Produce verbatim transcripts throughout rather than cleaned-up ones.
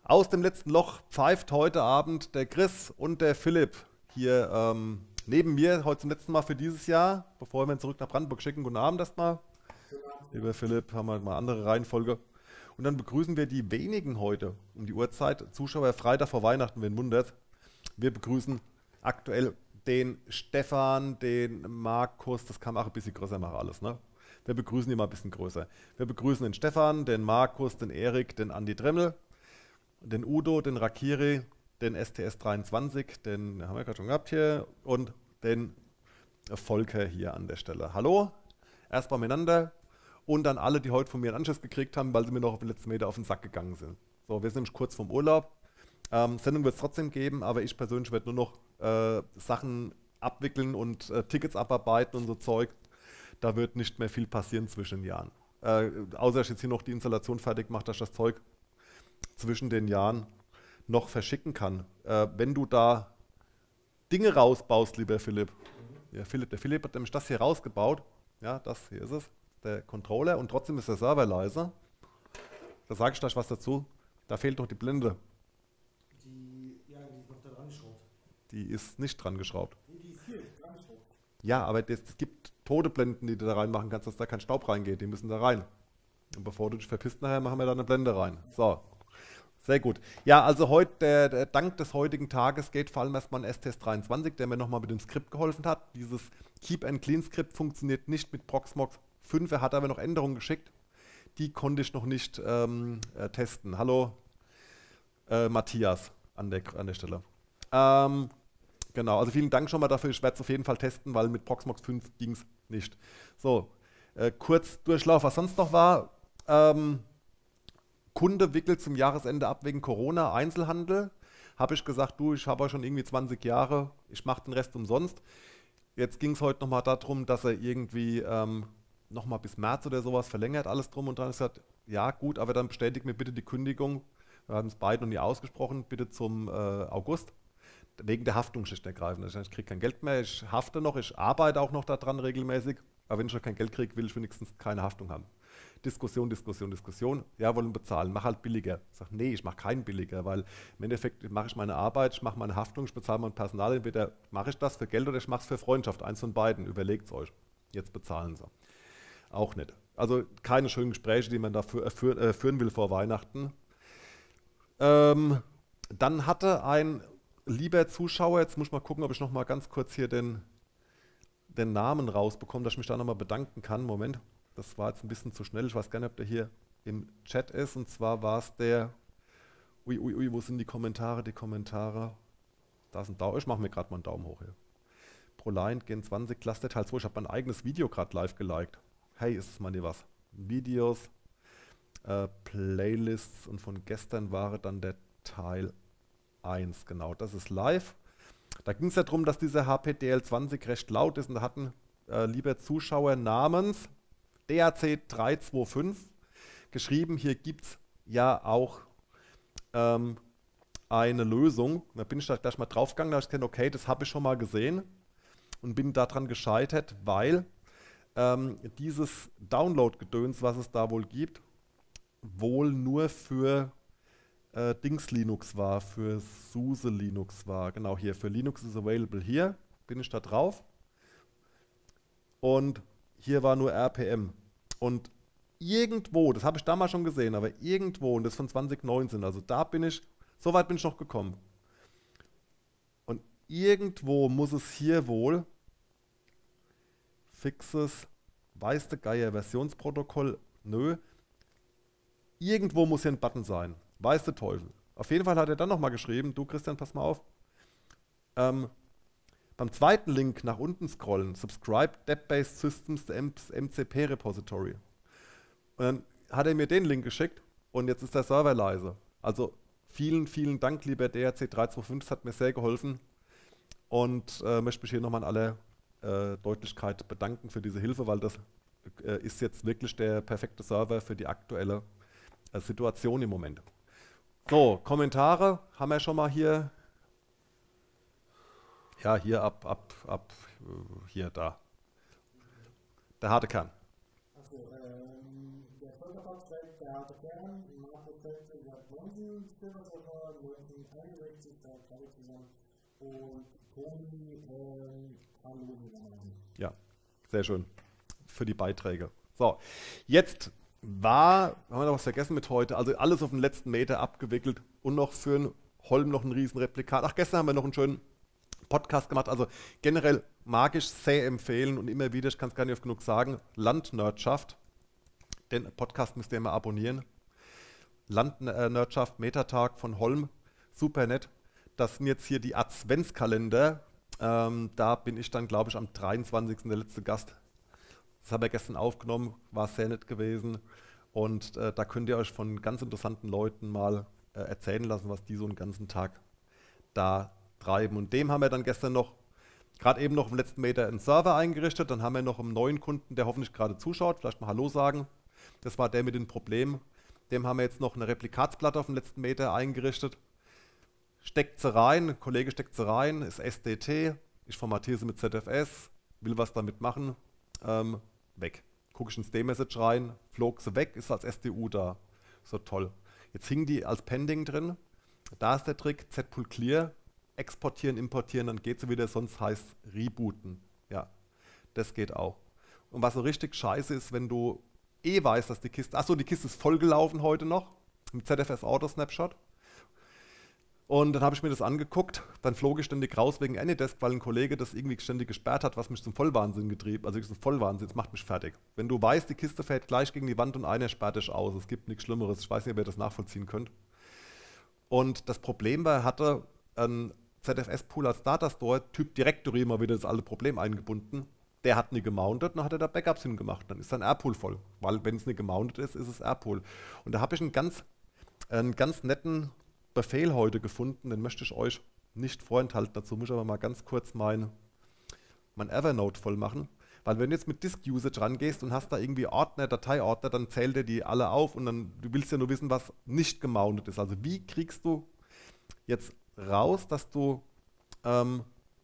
Aus dem letzten Loch pfeift heute Abend der Chris und der Philipp hier ähm, neben mir, heute zum letzten Mal für dieses Jahr, bevor wir ihn zurück nach Brandenburg schicken. Guten Abend erstmal. Lieber Philipp, haben wir mal eine andere Reihenfolge. Und dann begrüßen wir die wenigen heute um die Uhrzeit, Zuschauer Freitag vor Weihnachten, wen wundert. Wir begrüßen aktuell den Stefan, den Markus, das kann man auch ein bisschen größer machen alles, ne? Wir begrüßen ihn mal ein bisschen größer. Wir begrüßen den Stefan, den Markus, den Erik, den Andi Dremmel, den Udo, den Rakiri, den S T S dreiundzwanzig, den haben wir gerade schon gehabt hier, und den Volker hier an der Stelle. Hallo, erstmal miteinander und dann alle, die heute von mir einen Anschluss gekriegt haben, weil sie mir noch auf den letzten Meter auf den Sack gegangen sind. So, wir sind kurz vorm Urlaub. Ähm, Sendung wird es trotzdem geben, aber ich persönlich werde nur noch äh, Sachen abwickeln und äh, Tickets abarbeiten und so Zeug. Da wird nicht mehr viel passieren zwischen den Jahren. Äh, außer ich jetzt hier noch die Installation fertig mache, dass ich das Zeug zwischen den Jahren noch verschicken kann. Äh, wenn du da Dinge rausbaust, lieber Philipp. Ja, Philipp, der Philipp hat nämlich das hier rausgebaut. Ja, das hier ist es, der Controller, und trotzdem ist der Server leise. Da sage ich gleich was dazu. Da fehlt noch die Blende. Die, ja, die ist noch da dran geschraubt. Die ist nicht dran geschraubt. Nee, die ist hier dran geschraubt. Ja, aber es gibt tote Blenden, die du da reinmachen kannst, dass da kein Staub reingeht. Die müssen da rein. Und bevor du dich verpisst nachher, machen wir da eine Blende rein. So. Sehr gut. Ja, also heute, der, der Dank des heutigen Tages geht vor allem erstmal an S T S dreiundzwanzig, der mir nochmal mit dem Skript geholfen hat. Dieses Keep and Clean Skript funktioniert nicht mit Proxmox fünf, er hat aber noch Änderungen geschickt. Die konnte ich noch nicht ähm, äh, testen. Hallo äh, Matthias an der, an der Stelle. Ähm, genau, also vielen Dank schon mal dafür. Ich werde es auf jeden Fall testen, weil mit Proxmox fünf ging es nicht. So, äh, kurz Durchlauf, was sonst noch war. Ähm, Kunde wickelt zum Jahresende ab wegen Corona, Einzelhandel. Habe ich gesagt, du, ich habe ja schon irgendwie zwanzig Jahre, ich mache den Rest umsonst. Jetzt ging es heute nochmal darum, dass er irgendwie ähm, nochmal bis März oder sowas verlängert, alles drum und dran. Ich gesagt, ja gut, aber dann bestätigt mir bitte die Kündigung. Wir haben es beide noch nie ausgesprochen, bitte zum äh, August. Wegen der Haftung schlicht und ergreifend. Ich kriege kein Geld mehr, ich hafte noch, ich arbeite auch noch daran regelmäßig. Aber wenn ich noch kein Geld kriege, will ich wenigstens keine Haftung haben. Diskussion, Diskussion, Diskussion. Ja, wollen bezahlen, mach halt billiger. Ich sage, nee, ich mache keinen billiger, weil im Endeffekt mache ich meine Arbeit, ich mache meine Haftung, ich bezahle mein Personal. Entweder mache ich das für Geld oder ich mache es für Freundschaft. Eins von beiden. Überlegt es euch. Jetzt bezahlen sie. Auch nicht. Also keine schönen Gespräche, die man da für, für, äh, führen will vor Weihnachten. Ähm, dann hatte ein lieber Zuschauer, jetzt muss ich mal gucken, ob ich noch mal ganz kurz hier den, den Namen rausbekomme, dass ich mich da nochmal bedanken kann. Moment. Das war jetzt ein bisschen zu schnell. Ich weiß gar nicht, ob der hier im Chat ist. Und zwar war es der... Ui, ui, ui, wo sind die Kommentare? Die Kommentare... Da ist ein Daumen. Ich mache mir gerade mal einen Daumen hoch hier. ProLiant Gen zwanzig Cluster Teil zwei. Ich habe mein eigenes Video gerade live geliked. Hey, ist es mal nie was. Videos, äh, Playlists, und von gestern war dann der Teil eins. Genau, das ist live. Da ging es ja darum, dass dieser H P D L zwanzig recht laut ist. Und da hatten äh, lieber Zuschauer namens D A C drei zwei fünf geschrieben, hier gibt es ja auch ähm, eine Lösung. Da bin ich da gleich mal draufgegangen, da habe ich gesagt, okay, das habe ich schon mal gesehen und bin daran gescheitert, weil ähm, dieses Download-Gedöns, was es da wohl gibt, wohl nur für äh, Dings Linux war, für SUSE Linux war. Genau hier, für Linux is available hier, bin ich da drauf. Und hier war nur R P M. Und irgendwo, das habe ich damals schon gesehen, aber irgendwo, und das von zwanzig neunzehn, also da bin ich, so weit bin ich noch gekommen. Und irgendwo muss es hier wohl fixes, weiß der Geier, Versionsprotokoll, nö. Irgendwo muss hier ein Button sein, weiß der Teufel. Auf jeden Fall hat er dann nochmal geschrieben, du Christian, pass mal auf, ähm, beim zweiten Link nach unten scrollen, Subscribe Deb-Based Systems, der M C P Repository. Und dann hat er mir den Link geschickt und jetzt ist der Server leise. Also vielen, vielen Dank, lieber D A C drei zwei fünf, das hat mir sehr geholfen. Und äh, möchte mich hier nochmal in aller äh, Deutlichkeit bedanken für diese Hilfe, weil das äh, ist jetzt wirklich der perfekte Server für die aktuelle äh, Situation im Moment. So, Kommentare haben wir schon mal hier. Ja, hier ab, ab, ab, hier, da. Der harte Kern. Achso, ähm, der Volker fragt, der harte Kern, Markus Fetze, Jörg Monsen, Silberserver, neunzehnhunderteinundsechzig, da alle zusammen. Und Toni, ähm, hallo, ja, sehr schön. Für die Beiträge. So, jetzt war, haben wir noch was vergessen mit heute, also alles auf den letzten Meter abgewickelt und noch für einen Holm noch ein riesen Replikat. Ach, gestern haben wir noch einen schönen Podcast gemacht, also generell mag ich sehr empfehlen und immer wieder, ich kann es gar nicht oft genug sagen, Landnerdschaft, den Podcast müsst ihr immer abonnieren. Landnerdschaft, Metatag von Holm, super nett. Das sind jetzt hier die Adventskalender, ähm, da bin ich dann, glaube ich, am dreiundzwanzigsten der letzte Gast. Das haben wir gestern aufgenommen, war sehr nett gewesen und äh, da könnt ihr euch von ganz interessanten Leuten mal äh, erzählen lassen, was die so einen ganzen Tag da treiben. Und dem haben wir dann gestern noch, gerade eben noch im letzten Meter einen Server eingerichtet, dann haben wir noch einen neuen Kunden, der hoffentlich gerade zuschaut, vielleicht mal Hallo sagen. Das war der mit den Problemen. Dem haben wir jetzt noch eine Replikatsplatte auf dem letzten Meter eingerichtet. Steckt sie rein, ein Kollege steckt sie rein, ist S D T, ich formatiere sie mit Z F S, will was damit machen. Ähm, weg. Gucke ich ins D-Message rein, flog sie weg, ist als S D U da. So toll. Jetzt hing die als Pending drin. Da ist der Trick, Z-Pool Clear, exportieren, importieren, dann geht sie wieder, sonst heißt rebooten. Ja, das geht auch. Und was so richtig scheiße ist, wenn du eh weißt, dass die Kiste, achso, die Kiste ist vollgelaufen heute noch, mit Z F S Auto Snapshot. Und dann habe ich mir das angeguckt, dann flog ich ständig raus wegen Anydesk, weil ein Kollege das irgendwie ständig gesperrt hat, was mich zum Vollwahnsinn getrieben, also zum Vollwahnsinn, das macht mich fertig. Wenn du weißt, die Kiste fährt gleich gegen die Wand und einer sperrt dich aus, es gibt nichts Schlimmeres, ich weiß nicht, ob ihr das nachvollziehen könnt. Und das Problem war, er hatte ein Z F S-Pool als Datastore, Typ Directory, mal wieder das alte Problem eingebunden, der hat nie gemountet, dann hat er da Backups hingemacht, dann ist sein R-Pool voll, weil wenn es nicht gemountet ist, ist es R-Pool. Und da habe ich einen ganz, einen ganz netten Befehl heute gefunden, den möchte ich euch nicht vorenthalten. Dazu muss ich aber mal ganz kurz mein, mein Evernote voll machen. Weil wenn du jetzt mit Disk Usage rangehst und hast da irgendwie Ordner, Dateiordner, dann zählt er die alle auf und dann du willst ja nur wissen, was nicht gemountet ist. Also wie kriegst du jetzt raus, dass du ähm,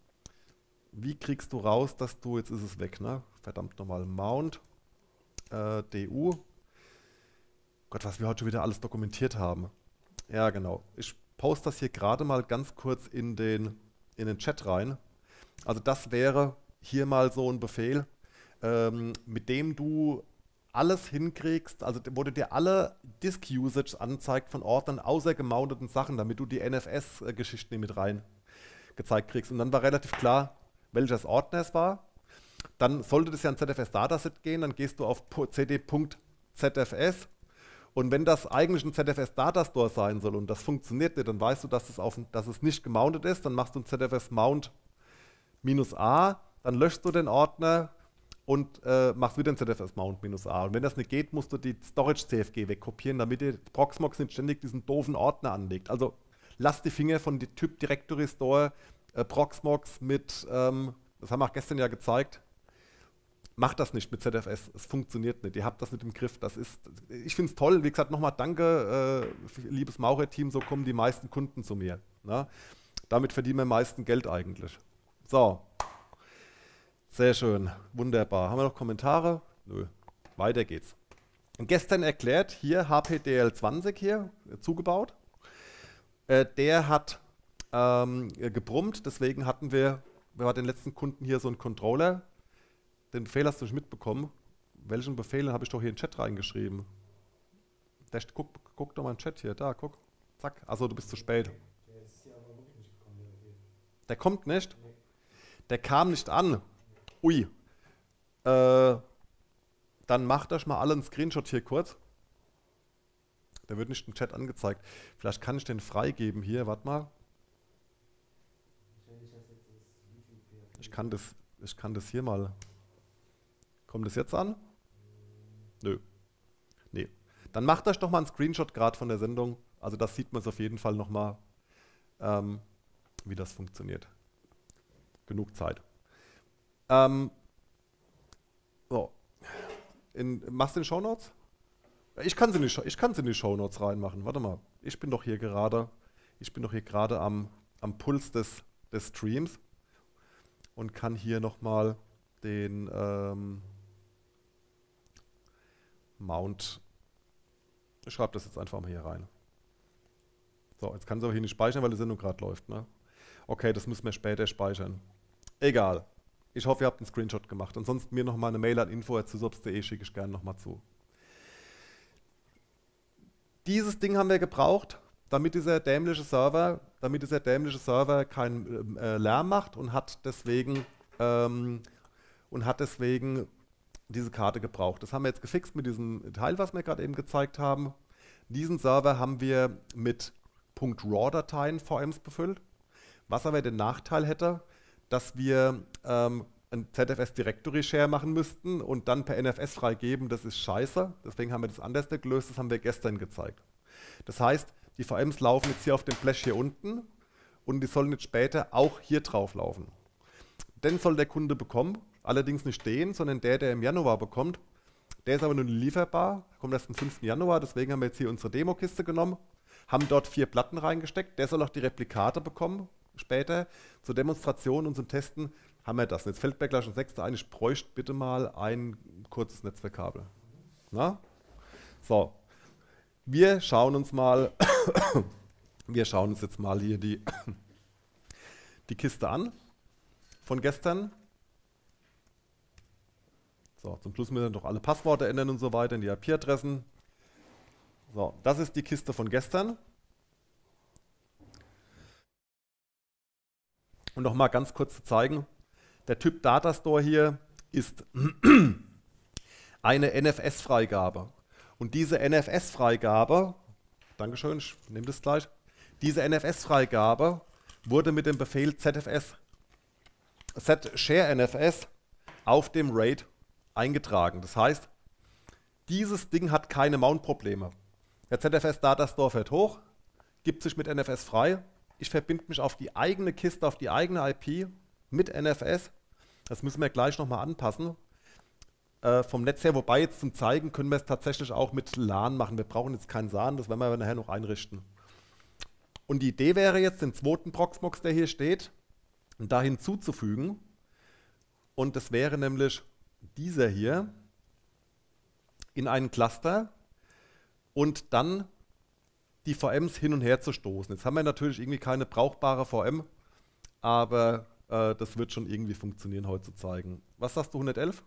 wie kriegst du raus, dass du, jetzt ist es weg, ne? Verdammt nochmal, Mount, äh, D U. Gott, was wir heute schon wieder alles dokumentiert haben. Ja, genau. Ich poste das hier gerade mal ganz kurz in den, in den Chat rein. Also das wäre hier mal so ein Befehl, ähm, mit dem du alles hinkriegst, also wo du dir alle Disk-Usage anzeigt von Ordnern außer gemounteten Sachen, damit du die N F S-Geschichten mit rein gezeigt kriegst. Und dann war relativ klar, welches Ordner es war. Dann sollte das ja ein Z F S-Dataset gehen, dann gehst du auf cd.zfs. Und wenn das eigentlich ein Z F S-Datastore sein soll und das funktioniert nicht, dann weißt du, dass es, auf, dass es nicht gemountet ist, dann machst du ein Z F S-Mount minus A, dann löschst du den Ordner und äh, machst wieder ein Z F S-Mount minus A. Und wenn das nicht geht, musst du die Storage-C F G wegkopieren, damit dir Proxmox nicht ständig diesen doofen Ordner anlegt. Also lass die Finger von dem Typ Directory Store, äh, Proxmox mit, ähm, das haben wir auch gestern ja gezeigt, macht das nicht mit Z F S, es funktioniert nicht, ihr habt das nicht im Griff, das ist, ich finde es toll, wie gesagt, nochmal danke, äh, liebes Maurer-Team, so kommen die meisten Kunden zu mir. Ne? Damit verdienen wir am meisten Geld eigentlich. So, sehr schön, wunderbar. Haben wir noch Kommentare? Nö, weiter geht's. Gestern erklärt, hier H P D L zwanzig hier, äh, zugebaut, äh, der hat ähm, gebrummt, deswegen hatten wir, wir hatten den letzten Kunden hier so einen Controller. Den Befehl hast du nicht mitbekommen. Welchen Befehl habe ich doch hier in den Chat reingeschrieben? Der, guck, guck doch mal in den Chat hier. Da, guck. Zack. Achso, du bist zu spät. Der ist hier aber wirklich nicht gekommen, der Befehl. Der kommt nicht? Nee. Der kam nicht an. Ui. Äh, dann macht euch mal alle einen Screenshot hier kurz. Der wird nicht im Chat angezeigt. Vielleicht kann ich den freigeben hier. Warte mal. Ich kann das, ich kann das hier mal... Kommt das jetzt an? Nö. Nee. Dann macht euch doch mal einen Screenshot gerade von der Sendung. Also das sieht man es auf jeden Fall nochmal, ähm, wie das funktioniert. Genug Zeit. Ähm, so. In, machst du in die Shownotes? Ich kann sie in die, ich kann sie in die Shownotes reinmachen. Warte mal. Ich bin doch hier gerade, ich bin doch hier gerade am, am Puls des, des Streams und kann hier nochmal den ähm, Mount Ich schreibe das jetzt einfach mal hier rein. So, jetzt kann es aber hier nicht speichern, weil die Sendung gerade läuft. Ne? Okay, das müssen wir später speichern. Egal. Ich hoffe, ihr habt einen Screenshot gemacht. Ansonsten mir nochmal eine Mail an info at sysops punkt de schicke ich gerne nochmal zu. Dieses Ding haben wir gebraucht, damit dieser dämliche Server, damit dieser dämliche Server keinen äh, Lärm macht und hat deswegen ähm, und hat deswegen diese Karte gebraucht. Das haben wir jetzt gefixt mit diesem Teil, was wir gerade eben gezeigt haben. Diesen Server haben wir mit .raw-Dateien V Ms befüllt, was aber den Nachteil hätte, dass wir ähm, ein Z F S Directory Share machen müssten und dann per N F S freigeben. Das ist scheiße. Deswegen haben wir das anders gelöst. Das haben wir gestern gezeigt. Das heißt, die V Ms laufen jetzt hier auf dem Flash hier unten und die sollen jetzt später auch hier drauf laufen. Den soll der Kunde bekommen, allerdings nicht den, sondern der, der im Januar bekommt. Der ist aber nur lieferbar, kommt erst am fünften Januar, deswegen haben wir jetzt hier unsere Demo-Kiste genommen, haben dort vier Platten reingesteckt. Der soll auch die Replikate bekommen später. Zur Demonstration und zum Testen haben wir das. Jetzt fällt mir gleich ein Sechster ein, ich bräuchte bitte mal ein kurzes Netzwerkkabel. Na? So, wir schauen uns mal, wir schauen uns jetzt mal hier die, die Kiste an von gestern. So, zum Schluss müssen wir noch alle Passworte ändern und so weiter in die I P-Adressen. So, das ist die Kiste von gestern. Und nochmal ganz kurz zu zeigen, der Typ Datastore hier ist eine N F S-Freigabe. Und diese N F S-Freigabe, Dankeschön, ich nehme das gleich, diese N F S-Freigabe wurde mit dem Befehl Z F S, Z-Share N F S auf dem RAID eingetragen. Das heißt, dieses Ding hat keine Mount-Probleme. Der Z F S Datastore fährt hoch, gibt sich mit N F S frei. Ich verbinde mich auf die eigene Kiste, auf die eigene I P mit N F S. Das müssen wir gleich nochmal anpassen. Äh, vom Netz her, wobei jetzt zum Zeigen können wir es tatsächlich auch mit LAN machen. Wir brauchen jetzt keinen S A N, das werden wir nachher noch einrichten. Und die Idee wäre jetzt, den zweiten Proxmox, der hier steht, da hinzuzufügen. Und das wäre nämlich dieser hier in einen Cluster und dann die V Ms hin und her zu stoßen. Jetzt haben wir natürlich irgendwie keine brauchbare V M, aber äh, das wird schon irgendwie funktionieren, heute zu zeigen. Was sagst du, hundertelf?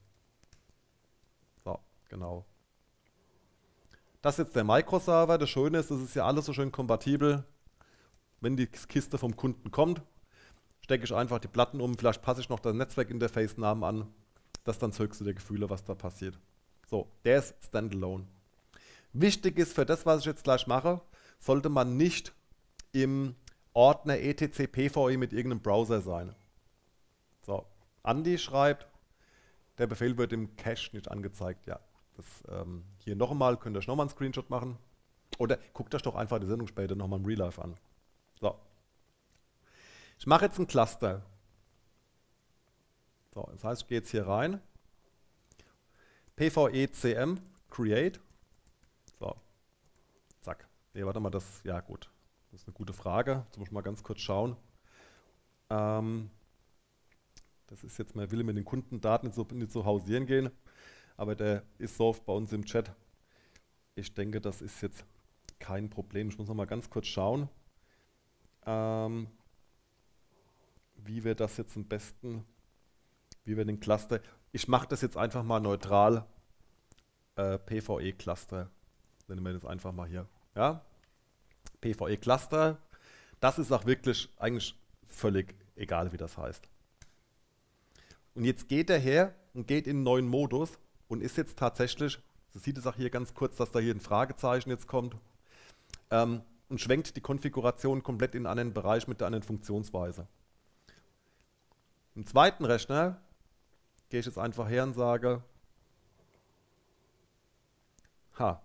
So, genau. Das ist jetzt der Microserver. Das Schöne ist, das ist ja alles so schön kompatibel. Wenn die Kiste vom Kunden kommt, stecke ich einfach die Platten um, vielleicht passe ich noch das Netzwerkinterface-Namen an. Das ist dann das höchste der Gefühle, was da passiert. So, der ist standalone. Wichtig ist für das, was ich jetzt gleich mache, sollte man nicht im Ordner E T C P V E mit irgendeinem Browser sein. So, Andi schreibt, der Befehl wird im Cache nicht angezeigt. Ja, das ähm, hier noch einmal, könnt ihr euch nochmal einen Screenshot machen. Oder guckt euch doch einfach die Sendung später nochmal im Real Life an. So. Ich mache jetzt ein Cluster. So, das heißt, ich gehe jetzt hier rein. P V E C M, Create. So, zack. Nee, warte mal, das, ja gut. Das ist eine gute Frage. Jetzt muss ich mal ganz kurz schauen. Ähm, das ist jetzt mal, will ich mit den Kundendaten nicht so, nicht so hausieren gehen, aber der ist so oft bei uns im Chat. Ich denke, das ist jetzt kein Problem. Ich muss noch mal ganz kurz schauen, ähm, wie wir das jetzt am besten, wie wir den Cluster, ich mache das jetzt einfach mal neutral, äh, P V E-Cluster, nennen wir das einfach mal hier. Ja? P V E-Cluster, das ist auch wirklich eigentlich völlig egal, wie das heißt. Und jetzt geht er her und geht in einen neuen Modus und ist jetzt tatsächlich, so sieht es auch hier ganz kurz, dass da hier ein Fragezeichen jetzt kommt, ähm, und schwenkt die Konfiguration komplett in einen anderen Bereich mit der anderen Funktionsweise. Im zweiten Rechner gehe ich jetzt einfach her und sage, ha,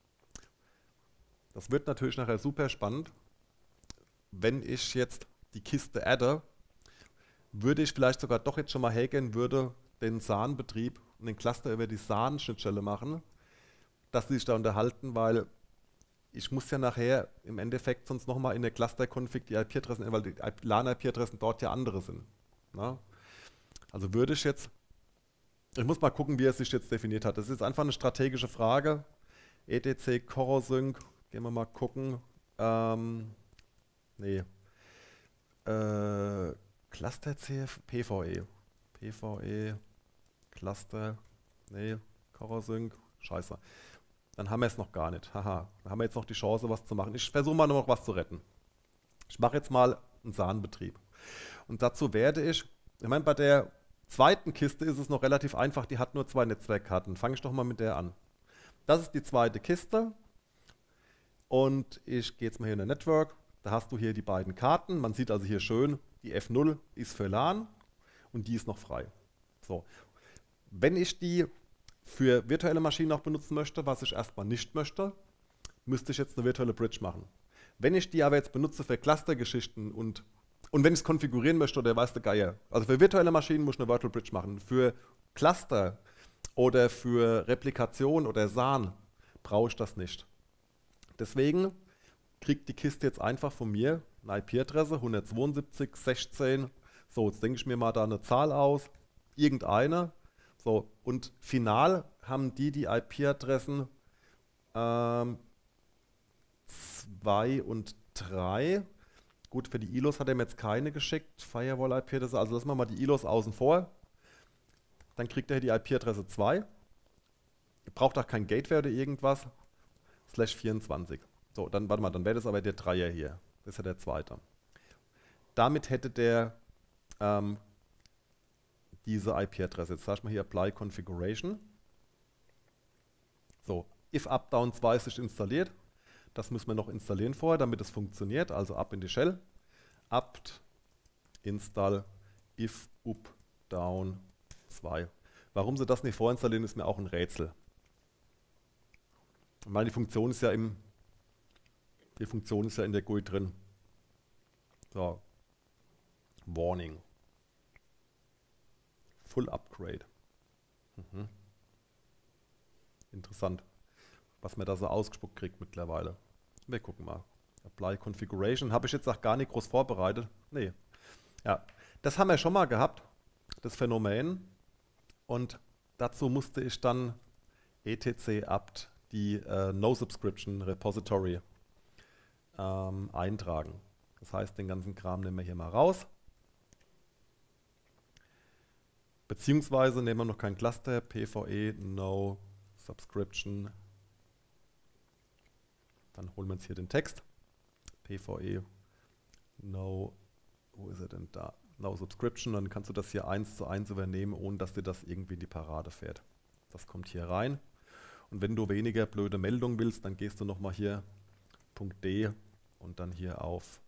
das wird natürlich nachher super spannend. Wenn ich jetzt die Kiste adde, würde ich vielleicht sogar doch jetzt schon mal hergehen, würde den S A N-Betrieb und den Cluster über die S A N-Schnittstelle machen, dass sie sich da unterhalten, weil ich muss ja nachher im Endeffekt sonst nochmal in der Cluster-Config die I P-Adressen, weil die LAN-I P-Adressen dort ja andere sind. Na? Also würde ich jetzt, ich muss mal gucken, wie er sich jetzt definiert hat. Das ist einfach eine strategische Frage. etc Corosync, gehen wir mal gucken. Ähm, nee. Äh, Cluster C F, P V E. P V E, Cluster, nee, Corosync, scheiße. Dann haben wir es noch gar nicht. Haha, dann haben wir jetzt noch die Chance, was zu machen. Ich versuche mal nur noch was zu retten. Ich mache jetzt mal einen S A N-Betrieb. Und dazu werde ich, ich meine, bei der zweiten Kiste ist es noch relativ einfach, die hat nur zwei Netzwerkkarten. Fange ich doch mal mit der an. Das ist die zweite Kiste. Und ich gehe jetzt mal hier in der Network. Da hast du hier die beiden Karten. Man sieht also hier schön, die F null ist für LAN und die ist noch frei. So. Wenn ich die für virtuelle Maschinen auch benutzen möchte, was ich erstmal nicht möchte, müsste ich jetzt eine virtuelle Bridge machen. Wenn ich die aber jetzt benutze für Clustergeschichten und, und wenn ich es konfigurieren möchte oder weiß der Geier, also für virtuelle Maschinen muss ich eine Virtual Bridge machen. Für Cluster oder für Replikation oder S A N brauche ich das nicht. Deswegen kriegt die Kiste jetzt einfach von mir eine I P-Adresse hundertzweiundsiebzig Punkt sechzehn. So, jetzt denke ich mir mal da eine Zahl aus, irgendeine. So, und final haben die die I P-Adressen ähm, zwei und drei. Gut, für die I L Os hat er mir jetzt keine geschickt, Firewall-I P-Adresse, also lassen wir mal die I L Os außen vor. Dann kriegt er hier die I P-Adresse zwei. Ihr braucht auch kein Gateway oder irgendwas. Slash vierundzwanzig. So, dann warte mal, dann wäre das aber der Dreier hier. Das ist ja der zweite. Damit hätte der ähm, diese I P-Adresse. Jetzt sag ich mal hier Apply Configuration. So, if updown zwei ist installiert. Das müssen wir noch installieren vorher, damit es funktioniert. Also ab in die Shell. apt install if updown zwei. Warum sie das nicht vorinstallieren, ist mir auch ein Rätsel. Ich meine, die Funktion ist ja im die Funktion ist ja in der G U I drin. So. Warning. Full Upgrade. Mhm. Interessant, was man da so ausgespuckt kriegt mittlerweile. Wir gucken mal. Apply Configuration. Habe ich jetzt auch gar nicht groß vorbereitet. Nee. Ja, das haben wir schon mal gehabt, das Phänomen. Und dazu musste ich dann etc apt die äh, No-Subscription Repository ähm, eintragen. Das heißt, den ganzen Kram nehmen wir hier mal raus. Beziehungsweise nehmen wir noch kein Cluster, P V E, No Subscription. Dann holen wir uns hier den Text. P V E, No, wo ist er denn da? No Subscription. Dann kannst du das hier eins zu eins übernehmen, ohne dass dir das irgendwie in die Parade fährt. Das kommt hier rein. Und wenn du weniger blöde Meldungen willst, dann gehst du nochmal hier Punkt D und dann hier auf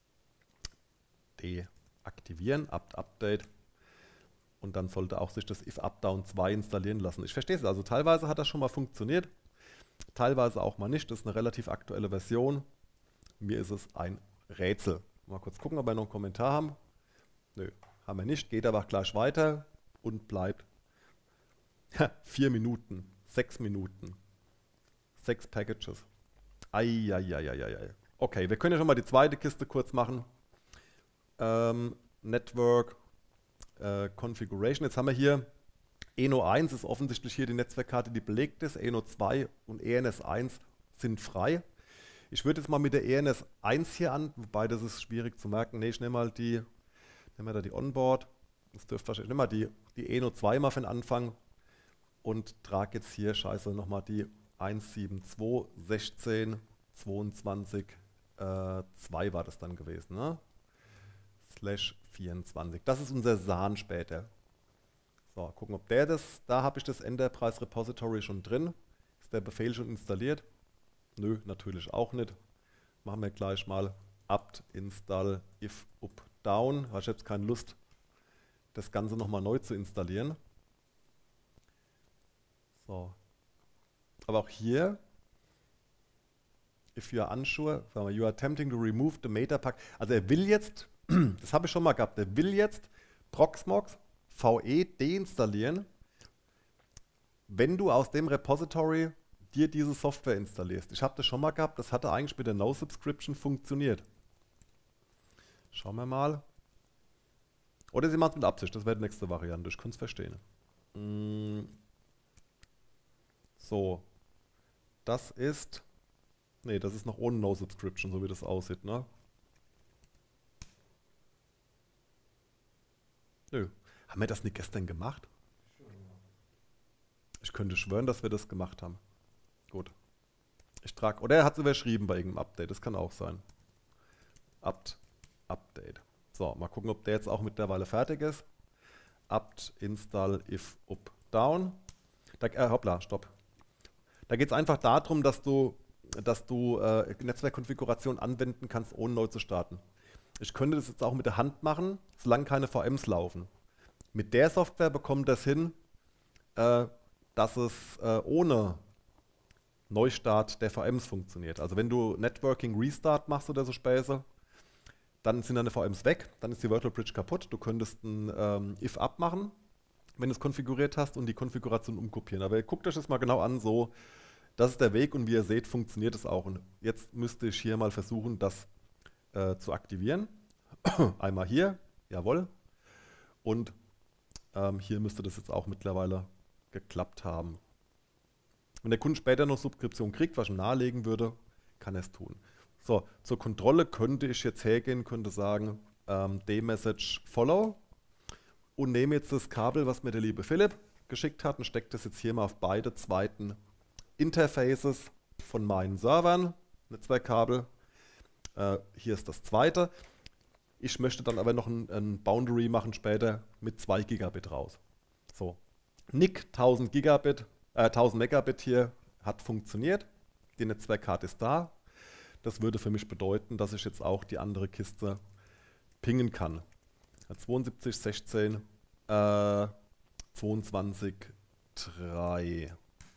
deaktivieren, apt update. Und dann sollte auch sich das if updown zwei installieren lassen. Ich verstehe es, also teilweise hat das schon mal funktioniert, teilweise auch mal nicht. Das ist eine relativ aktuelle Version. Mir ist es ein Rätsel. Mal kurz gucken, ob wir noch einen Kommentar haben. Nö, haben wir nicht. Geht aber gleich weiter und bleibt vier Minuten, sechs Minuten, sechs Packages. Eieieiei. Okay, wir können ja schon mal die zweite Kiste kurz machen. Ähm, Network äh, Configuration. Jetzt haben wir hier E N O eins ist offensichtlich hier die Netzwerkkarte, die belegt ist. E N O zwei und E N S eins sind frei. Ich würde jetzt mal mit der E N S eins hier an, wobei das ist schwierig zu merken. Ne, ich nehme mal die, nehme mal da die Onboard. Das dürfte wahrscheinlich, ich nehme mal die, die E N O zwei mal für den Anfang und trage jetzt hier, scheiße, nochmal die eins sieben zwei sechzehn zweiundzwanzig äh, zwei war das dann gewesen, ne? Slash vierundzwanzig. Das ist unser S A N später. So, gucken, ob der das, da habe ich das Enterprise Repository schon drin. Ist der Befehl schon installiert? Nö, natürlich auch nicht. Machen wir gleich mal apt install if updown. Habe ich jetzt keine Lust, das Ganze nochmal neu zu installieren. So. Aber auch hier, if you are unsure, sagen wir, you are attempting to remove the Metapack. Also er will jetzt, das habe ich schon mal gehabt, er will jetzt Proxmox V E deinstallieren, wenn du aus dem Repository dir diese Software installierst. Ich habe das schon mal gehabt, das hatte eigentlich mit der No-Subscription funktioniert. Schauen wir mal. Oder sie machen es mit Absicht, das wäre die nächste Variante, ich könnte es verstehen. So, das ist, nee, das ist noch ohne No Subscription, so wie das aussieht, ne? Nö. Haben wir das nicht gestern gemacht? Ich könnte schwören, dass wir das gemacht haben. Gut. Ich trage, oder er hat es überschrieben bei irgendeinem Update, das kann auch sein. apt Update. So, mal gucken, ob der jetzt auch mittlerweile fertig ist. apt install if up down. Da, äh, hoppla, stopp. Da geht es einfach darum, dass du, dass du äh, Netzwerkkonfiguration anwenden kannst, ohne neu zu starten. Ich könnte das jetzt auch mit der Hand machen, solange keine V Ms laufen. Mit der Software bekommt das hin, äh, dass es äh, ohne Neustart der V Ms funktioniert. Also wenn du Networking Restart machst oder so Späße, dann sind deine V Ms weg, dann ist die Virtual Bridge kaputt. Du könntest ein ähm, if-up machen, wenn du es konfiguriert hast und die Konfiguration umkopieren. Aber guckt euch das mal genau an, so, das ist der Weg und wie ihr seht, funktioniert es auch. Und jetzt müsste ich hier mal versuchen, das äh, zu aktivieren. Einmal hier, jawohl. Und ähm, hier müsste das jetzt auch mittlerweile geklappt haben. Wenn der Kunde später noch Subskription kriegt, was ich ihm nahelegen würde, kann er es tun. So, zur Kontrolle könnte ich jetzt hergehen, könnte sagen, ähm, D-Message Follow und nehme jetzt das Kabel, was mir der liebe Philipp geschickt hat und stecke das jetzt hier mal auf beide zweiten Interfaces von meinen Servern, Netzwerkkabel. Äh, hier ist das zweite. Ich möchte dann aber noch ein, ein Boundary machen später mit zwei Gigabit raus. So, N I C tausend Gigabit, äh, tausend Megabit hier hat funktioniert. Die Netzwerkkarte ist da. Das würde für mich bedeuten, dass ich jetzt auch die andere Kiste pingen kann. zweiundsiebzig, sechzehn, äh, zweiundzwanzig, drei.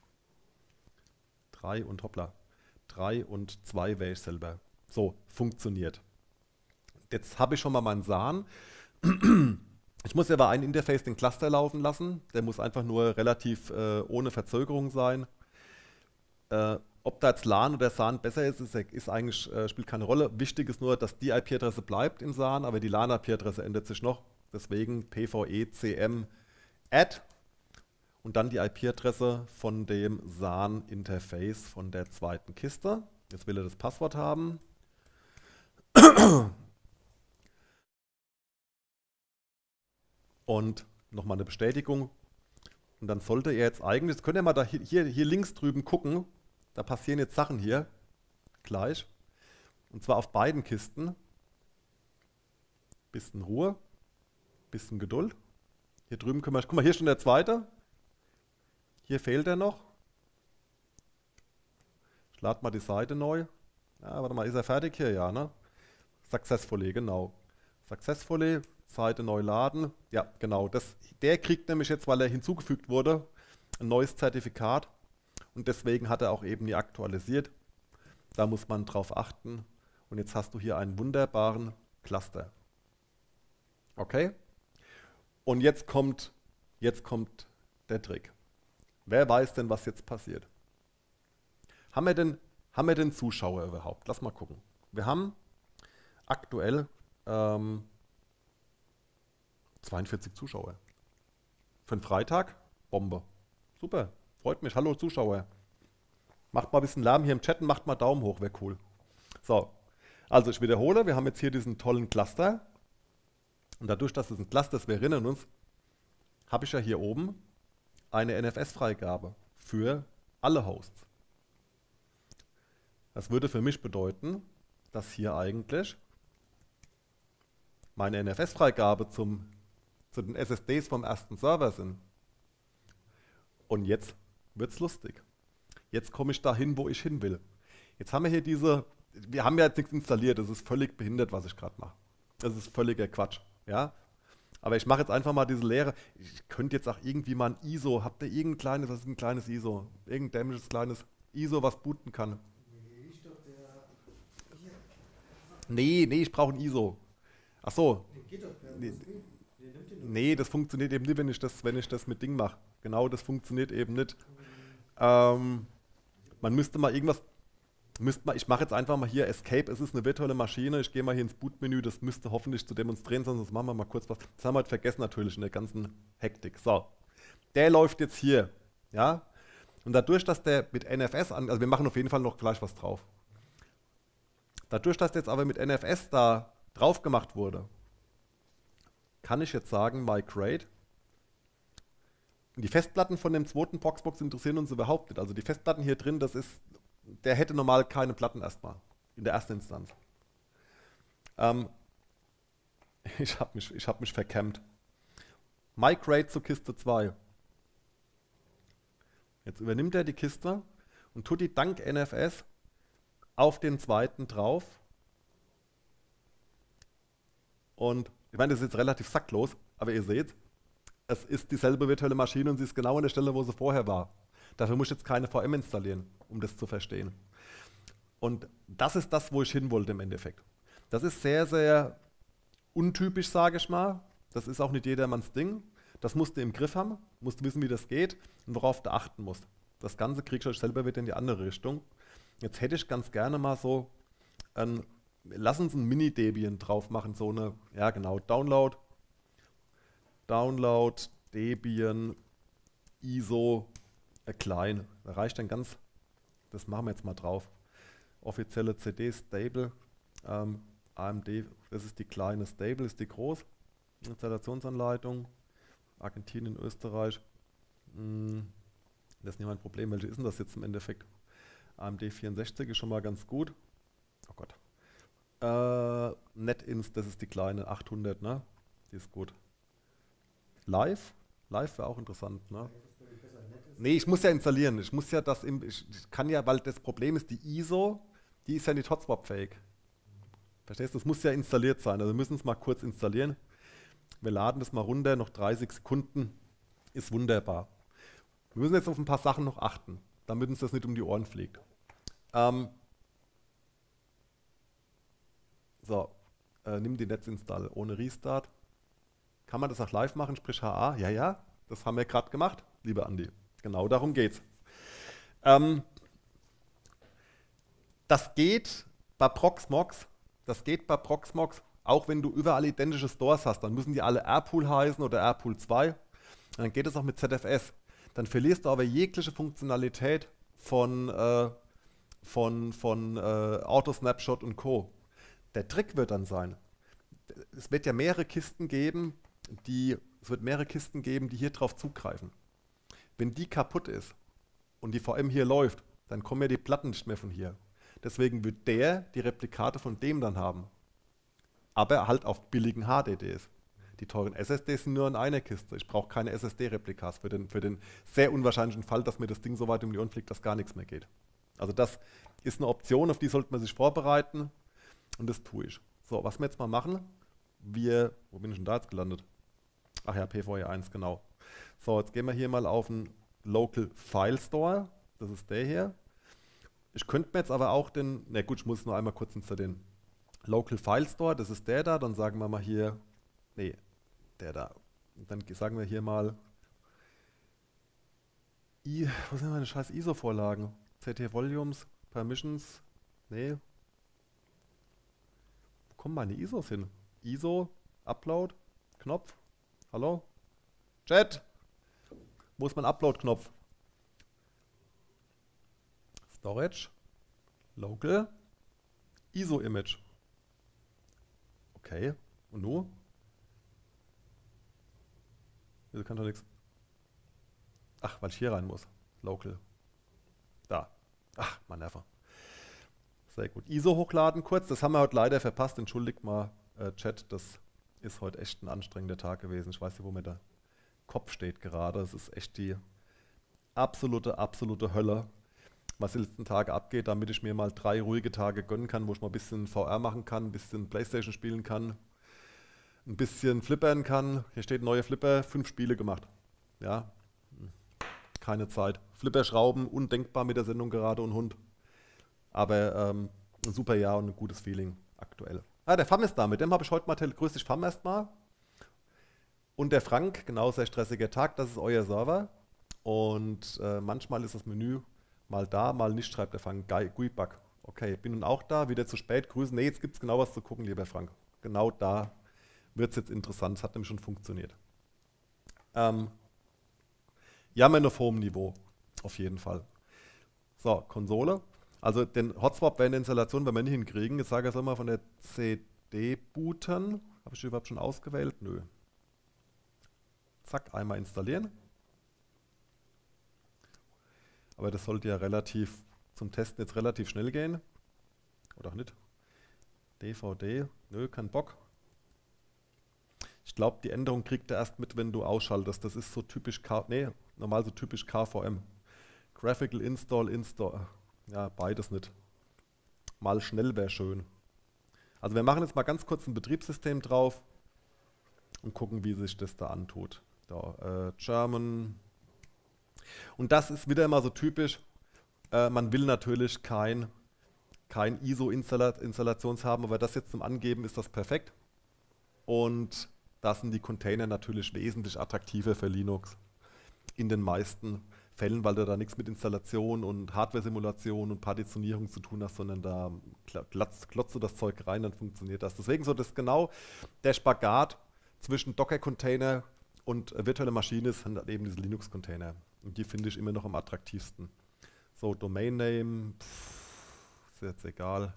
drei und hoppla. drei und zwei wäre ich selber. So, funktioniert. Jetzt habe ich schon mal meinen S A N. Ich muss ja bei einem Interface den Cluster laufen lassen. Der muss einfach nur relativ äh, ohne Verzögerung sein. Äh, ob da jetzt LAN oder S A N besser ist, ist, ist eigentlich, äh, spielt keine Rolle. Wichtig ist nur, dass die I P-Adresse bleibt im S A N, aber die LAN-I P-Adresse ändert sich noch. Deswegen P V E C M add und dann die I P-Adresse von dem S A N-Interface von der zweiten Kiste. Jetzt will er das Passwort haben. Und nochmal eine Bestätigung. Und dann sollte er jetzt eigentlich, jetzt könnt ihr mal da hier, hier links drüben gucken, da passieren jetzt Sachen hier, gleich. Und zwar auf beiden Kisten. Bisschen Ruhe, bisschen Geduld. Hier drüben können wir, guck mal, hier schon der zweite. Hier fehlt er noch. Ich lade mal die Seite neu. Ja, warte mal, ist er fertig hier? Ja, ne? Successfully, genau. Successfully, Seite neu laden. Ja, genau. Das, der kriegt nämlich jetzt, weil er hinzugefügt wurde, ein neues Zertifikat. Und deswegen hat er auch eben nie aktualisiert. Da muss man drauf achten. Und jetzt hast du hier einen wunderbaren Cluster. Okay? Und jetzt kommt, jetzt kommt der Trick. Wer weiß denn, was jetzt passiert? Haben wir denn, haben wir denn Zuschauer überhaupt? Lass mal gucken. Wir haben aktuell ähm, zweiundvierzig Zuschauer. Für einen Freitag? Bombe. Super. Freut mich. Hallo Zuschauer. Macht mal ein bisschen Lärm hier im Chat und macht mal Daumen hoch. Wäre cool. So. Also ich wiederhole. Wir haben jetzt hier diesen tollen Cluster. Und dadurch, dass es ein Cluster ist, wir erinnern uns, habe ich ja hier oben eine N F S-Freigabe für alle Hosts. Das würde für mich bedeuten, dass hier eigentlich meine N F S-Freigabe zum, zu den S S Ds vom ersten Server sind. Und jetzt wird es lustig. Jetzt komme ich dahin, wo ich hin will. Jetzt haben wir hier diese, wir haben ja jetzt nichts installiert, das ist völlig behindert, was ich gerade mache. Das ist völliger Quatsch. Ja? Aber ich mache jetzt einfach mal diese Lehre. Ich könnte jetzt auch irgendwie mal ein I S O, habt ihr irgendein kleines, was ist ein kleines I S O? Irgendein dämliches kleines I S O, was booten kann? Nee, nee, ich brauche ein I S O. Ach so. Nee, nee, das funktioniert eben nicht, wenn ich das, wenn ich das mit Ding mache. Genau, das funktioniert eben nicht. Ähm, man müsste mal irgendwas, müsste mal, ich mache jetzt einfach mal hier Escape, es ist eine virtuelle Maschine, ich gehe mal hier ins Bootmenü, das müsste hoffentlich zu demonstrieren sein, sonst machen wir mal kurz was. Das haben wir heute vergessen natürlich in der ganzen Hektik. So, der läuft jetzt hier, ja. Und dadurch, dass der mit N F S, an, also wir machen auf jeden Fall noch gleich was drauf. Dadurch, dass der jetzt aber mit N F S da drauf gemacht wurde, kann ich jetzt sagen, migrate. Die Festplatten von dem zweiten Proxmox interessieren uns überhaupt nicht. Also die Festplatten hier drin, das ist, der hätte normal keine Platten erstmal, in der ersten Instanz. Ähm, ich habe mich, ich hab mich verkämmt. Migrate zu Kiste zwei. Jetzt übernimmt er die Kiste und tut die dank N F S auf den zweiten drauf. Und ich meine, das ist jetzt relativ sacklos, aber ihr seht, es ist dieselbe virtuelle Maschine und sie ist genau an der Stelle, wo sie vorher war. Dafür muss ich jetzt keine V M installieren, um das zu verstehen. Und das ist das, wo ich hin wollte im Endeffekt. Das ist sehr, sehr untypisch, sage ich mal. Das ist auch nicht jedermanns Ding. Das musst du im Griff haben, musst wissen, wie das geht und worauf du achten musst. Das Ganze kriegst du euch selber wieder in die andere Richtung. Jetzt hätte ich ganz gerne mal so ein, lass uns ein Mini-Debian drauf machen, so eine, ja genau, Download, Download, Debian, I S O, äh, klein. Da reicht dann ganz, das machen wir jetzt mal drauf. Offizielle C D Stable, ähm, A M D, das ist die kleine, Stable ist die groß. Installationsanleitung, Argentinien, Österreich. Hm, das ist nicht mein Problem, welche ist denn das jetzt im Endeffekt? A M D vierundsechzig ist schon mal ganz gut. Oh Gott. Äh, NetInst, das ist die kleine, achthundert, ne? Die ist gut. Live? Live wäre auch interessant, ne? Nee, ich muss ja installieren. Ich muss ja das, im, ich, ich kann ja, weil das Problem ist, die I S O, die ist ja nicht Hotspot-fähig. Verstehst du? Das muss ja installiert sein. Also wir müssen es mal kurz installieren. Wir laden das mal runter, noch dreißig Sekunden. Ist wunderbar. Wir müssen jetzt auf ein paar Sachen noch achten, damit uns das nicht um die Ohren fliegt. Ähm, so, äh, nimm die Netzinstall ohne Restart. Kann man das auch live machen, sprich H A? Ja, ja, das haben wir gerade gemacht, lieber Andi. Genau darum geht's. Ähm, das geht bei Proxmox, das geht bei Proxmox, auch wenn du überall identische Stores hast, dann müssen die alle R Pool heißen oder R Pool zwei. Dann geht es auch mit Z F S. Dann verlierst du aber jegliche Funktionalität von, äh, von, von äh, Auto-Snapshot und Co. Der Trick wird dann sein, es wird ja mehrere Kisten geben, die, es wird mehrere Kisten geben, die hier drauf zugreifen. Wenn die kaputt ist und die V M hier läuft, dann kommen ja die Platten nicht mehr von hier. Deswegen wird der die Replikate von dem dann haben. Aber halt auf billigen H D Ds. Die teuren S S Ds sind nur in einer Kiste. Ich brauche keine S S D-Replikas für den, für den sehr unwahrscheinlichen Fall, dass mir das Ding so weit um die Ohren fliegt, dass gar nichts mehr geht. Also das ist eine Option, auf die sollte man sich vorbereiten und das tue ich. So, was wir jetzt mal machen, wir, wo bin ich denn da jetzt gelandet? Ach ja, P V E eins, genau. So, jetzt gehen wir hier mal auf den Local File Store. Das ist der hier. Ich könnte mir jetzt aber auch den, na gut, ich muss es nur einmal kurz installieren. Local File Store, das ist der da, dann sagen wir mal hier, nee, der da. Und dann sagen wir hier mal, I, wo sind meine scheiß I S O-Vorlagen? Z T Volumes, Permissions, nee. Wo kommen meine I S Os hin? I S O, Upload, Knopf, hallo? Chat, wo ist mein Upload-Knopf? Storage, Local, I S O-Image. Okay, und nun? Wieso kann doch nichts? Ach, weil ich hier rein muss. Local. Da. Ach, mein Nerver. Sehr gut. I S O hochladen kurz. Das haben wir heute leider verpasst. Entschuldigt mal, äh, Chat. Das ist heute echt ein anstrengender Tag gewesen. Ich weiß nicht, wo mir der Kopf steht gerade. Es ist echt die absolute, absolute Hölle, was die letzten Tage abgeht, damit ich mir mal drei ruhige Tage gönnen kann, wo ich mal ein bisschen V R machen kann, ein bisschen Playstation spielen kann, ein bisschen flippern kann. Hier steht neue Flipper, fünf Spiele gemacht. Ja, keine Zeit. Flipper schrauben, undenkbar mit der Sendung gerade und Hund. Aber ähm, ein super Jahr und ein gutes Feeling aktuell. Ah, der F A M ist da, mit dem habe ich heute mal, grüß dich F A M erstmal. Und der Frank, genau, sehr stressiger Tag, das ist euer Server. Und äh, manchmal ist das Menü mal da, mal nicht, schreibt der Frank. Guibak. Okay, bin nun auch da, wieder zu spät, grüßen. Nee, jetzt gibt es genau was zu gucken, lieber Frank. Genau da wird es jetzt interessant, es hat nämlich schon funktioniert. Ähm, Jammern auf hohem Niveau. Auf jeden Fall. So, Konsole. Also den Hotswap während der Installation werden wir nicht hinkriegen. Jetzt sage ich es mal von der C D booten. Habe ich die überhaupt schon ausgewählt? Nö. Zack, einmal installieren. Aber das sollte ja relativ zum Testen jetzt relativ schnell gehen. Oder auch nicht. D V D. Nö, kein Bock. Ich glaube, die Änderung kriegt er erst mit, wenn du ausschaltest. Das ist so typisch K, nee, normal so typisch K V M. Graphical Install, Install. Ja, beides nicht. Mal schnell wäre schön. Also wir machen jetzt mal ganz kurz ein Betriebssystem drauf und gucken, wie sich das da antut. Da, äh, German. Und das ist wieder mal so typisch. Äh, man will natürlich kein, kein I S O-Installations haben, aber das jetzt zum Angeben ist das perfekt. Und da sind die Container natürlich wesentlich attraktiver für Linux in den meisten Fällen, weil du da nichts mit Installation und Hardware-Simulation und Partitionierung zu tun hast, sondern da klotzt du das Zeug rein, dann funktioniert das. Deswegen so das genau der Spagat zwischen Docker-Container und virtuelle Maschine sind halt eben diese Linux-Container. Und die finde ich immer noch am attraktivsten. So, Domain-Name, ist jetzt egal.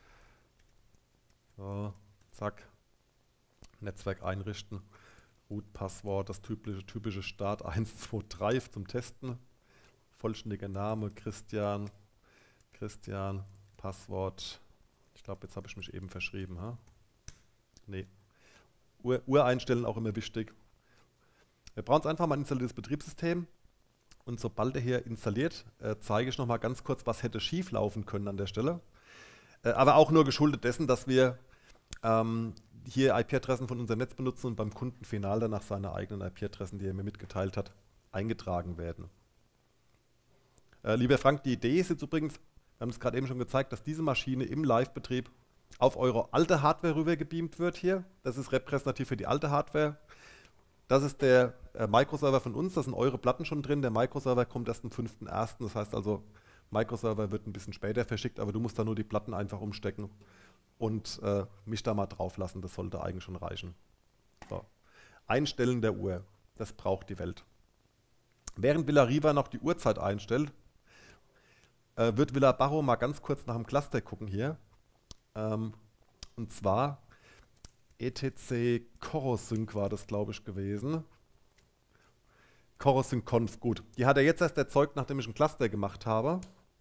So, zack. Netzwerk einrichten. Root-Passwort, das typische, typische Start eins zwei drei zum Testen. Vollständiger Name, Christian. Christian, Passwort. Ich glaube, jetzt habe ich mich eben verschrieben. Ha? Nee. Uhr, Uhr einstellen auch immer wichtig. Wir brauchen jetzt einfach mal ein installiertes Betriebssystem. Und sobald er hier installiert, äh, zeige ich nochmal ganz kurz, was hätte schief laufen können an der Stelle. Äh, aber auch nur geschuldet dessen, dass wir ähm, hier I P-Adressen von unserem Netz benutzen und beim Kunden final danach seine eigenen I P-Adressen, die er mir mitgeteilt hat, eingetragen werden. Äh, lieber Frank, die Idee ist jetzt übrigens, wir haben es gerade eben schon gezeigt, dass diese Maschine im Live-Betrieb auf eure alte Hardware rüber gebeamt wird hier. Das ist repräsentativ für die alte Hardware. Das ist der äh, Microserver von uns, da sind eure Platten schon drin. Der Microserver kommt erst am fünften ersten Das heißt also, Microserver wird ein bisschen später verschickt, aber du musst da nur die Platten einfach umstecken und äh, mich da mal drauf lassen. Das sollte eigentlich schon reichen. So. Einstellen der Uhr, das braucht die Welt. Während Villariva noch die Uhrzeit einstellt, äh, wird Villabarro mal ganz kurz nach dem Cluster gucken hier. Ähm, und zwar etc Corosync war das, glaube ich, gewesen. Corosync Conf, gut. Die hat er jetzt erst erzeugt, nachdem ich ein Cluster gemacht habe.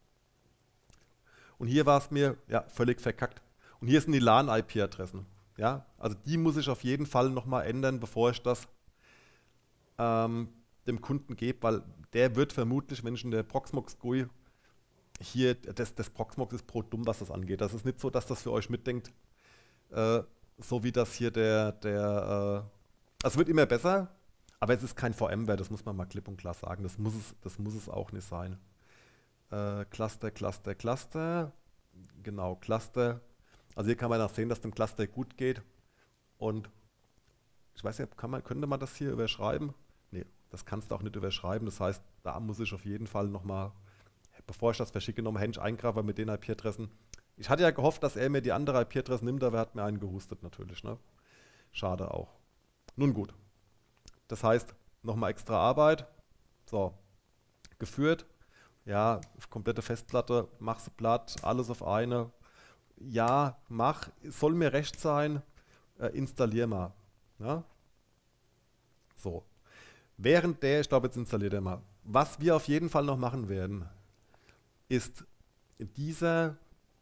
Und hier war es mir ja völlig verkackt. Und hier sind die LAN-I P-Adressen. Ja, also die muss ich auf jeden Fall nochmal ändern, bevor ich das ähm, dem Kunden gebe, weil der wird vermutlich, wenn ich in der Proxmox G U I hier, das, das Proxmox ist pro dumm, was das angeht. Das ist nicht so, dass das für euch mitdenkt, äh, so wie das hier der, der äh, es wird immer besser, aber es ist kein V M-Ware, das muss man mal klipp und klar sagen. Das muss es, das muss es auch nicht sein. Äh, Cluster, Cluster, Cluster. Genau, Cluster. Also hier kann man auch sehen, dass dem Cluster gut geht. Und ich weiß nicht, kann man, könnte man das hier überschreiben? Nee, das kannst du auch nicht überschreiben. Das heißt, da muss ich auf jeden Fall nochmal, bevor ich das verschicke, nochmal händisch eingraben mit den I P-Adressen. Ich hatte ja gehofft, dass er mir die andere I P-Adresse nimmt, aber er hat mir einen gehustet natürlich. Ne? Schade auch. Nun gut. Das heißt, nochmal extra Arbeit. So, geführt. Ja, komplette Festplatte, mach's platt, alles auf eine. Ja, mach, soll mir recht sein, äh, installier mal. Ja? So. Während der, ich glaube, jetzt installiert er mal. Was wir auf jeden Fall noch machen werden, ist dieser.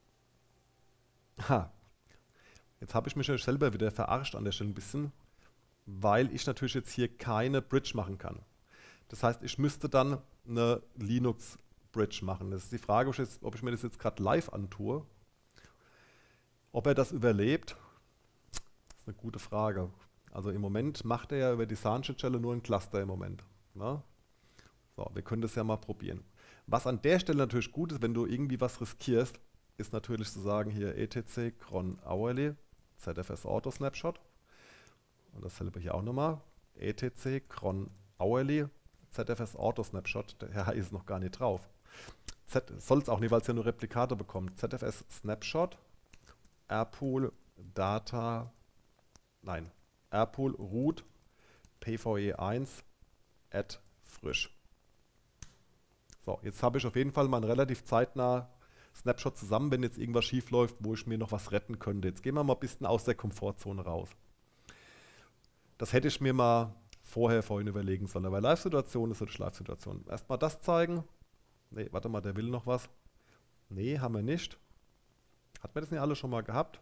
Ha. Jetzt habe ich mich ja selber wieder verarscht an der Stelle ein bisschen, weil ich natürlich jetzt hier keine Bridge machen kann. Das heißt, ich müsste dann eine Linux-Bridge machen. Das ist die Frage, ob ich, jetzt, ob ich mir das jetzt gerade live antue. Ob er das überlebt, ist eine gute Frage. Also im Moment macht er ja über die SAN-Schnittstelle nur ein Cluster im Moment. Ne? So, wir können das ja mal probieren. Was an der Stelle natürlich gut ist, wenn du irgendwie was riskierst, ist natürlich zu sagen hier etc cron hourly Z F S Auto Snapshot. Und dasselbe hier auch nochmal. etc cron hourly Z F S Auto Snapshot. Der Herr ist noch gar nicht drauf. Soll es auch nicht, weil es ja nur Replikate bekommt. Z F S Snapshot rpool data, nein, rpool root P V E eins add frisch. So, jetzt habe ich auf jeden Fall mal einen relativ zeitnah Snapshot zusammen, wenn jetzt irgendwas schief läuft, wo ich mir noch was retten könnte. Jetzt gehen wir mal ein bisschen aus der Komfortzone raus. Das hätte ich mir mal vorher vorhin überlegen sollen, weil Live-Situation ist natürlich Live-Situation. Erstmal das zeigen. Ne, warte mal, der will noch was. Ne, haben wir nicht. Hat man das nicht alle schon mal gehabt?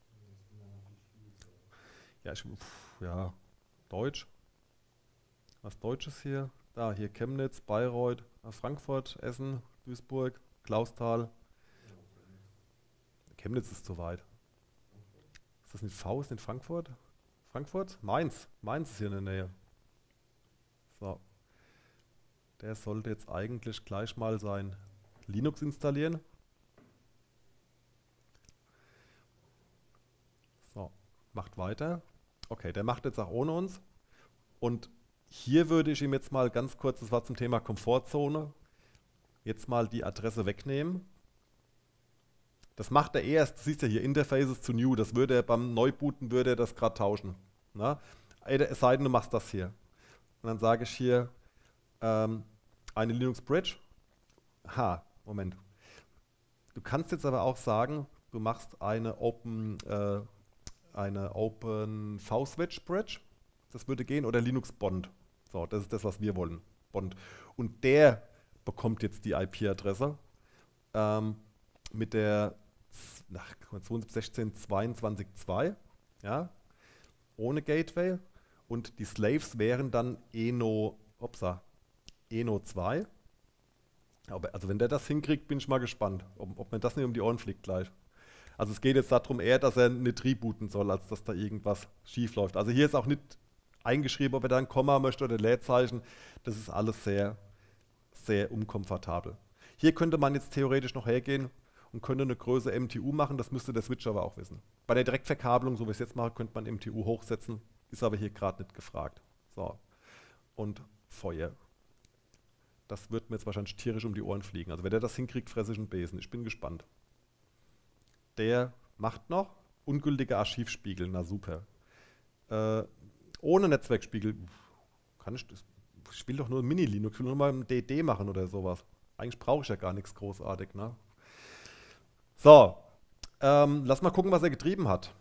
Ja, ich, pff, ja, Deutsch. Was Deutsches hier? Da, hier Chemnitz, Bayreuth, Frankfurt, Essen, Duisburg, Clausthal. Chemnitz ist zu weit. Ist das nicht V? Ist nicht Frankfurt? Frankfurt? Mainz. Mainz ist hier in der Nähe. So. Der sollte jetzt eigentlich gleich mal sein Linux installieren. So, macht weiter. Okay, der macht jetzt auch ohne uns. Und hier würde ich ihm jetzt mal ganz kurz, das war zum Thema Komfortzone, jetzt mal die Adresse wegnehmen. Das macht er erst, du siehst ja hier, Interfaces to New, das würde er beim Neubooten, würde er das gerade tauschen. Na? Es sei denn, du machst das hier. Und dann sage ich hier, ähm, eine Linux Bridge. Ha, Moment. Du kannst jetzt aber auch sagen, du machst eine Open, äh, eine Open V-Switch Bridge. Das würde gehen, oder Linux Bond. So, das ist das, was wir wollen. Bond. Und der bekommt jetzt die I P-Adresse ähm, mit der zweiundsiebzig sechzehn zweiundzwanzig zwei, ja, ohne Gateway. Und die Slaves wären dann Eno, upsa, Eno zwei. Aber, also wenn der das hinkriegt, bin ich mal gespannt, ob, ob mir das nicht um die Ohren fliegt gleich. Also es geht jetzt darum eher, dass er nicht rebooten soll, als dass da irgendwas schief läuft. Also hier ist auch nicht eingeschrieben, ob er da ein Komma möchte oder Leerzeichen. Das ist alles sehr, sehr unkomfortabel. Hier könnte man jetzt theoretisch noch hergehen und könnte eine Größe M T U machen. Das müsste der Switcher aber auch wissen. Bei der Direktverkabelung, so wie ich es jetzt mache, könnte man M T U hochsetzen. Ist aber hier gerade nicht gefragt. So. Und Feuer. Das wird mir jetzt wahrscheinlich tierisch um die Ohren fliegen. Also wenn der das hinkriegt, fresse ich einen Besen. Ich bin gespannt. Der macht noch ungültige Archivspiegel. Na super. Äh, ohne Netzwerkspiegel kann ich das. Ich will doch nur ein Mini-Linux. Ich will nur mal ein D D machen oder sowas. Eigentlich brauche ich ja gar nichts großartig. Ne? So. Ähm, lass mal gucken, was er getrieben hat.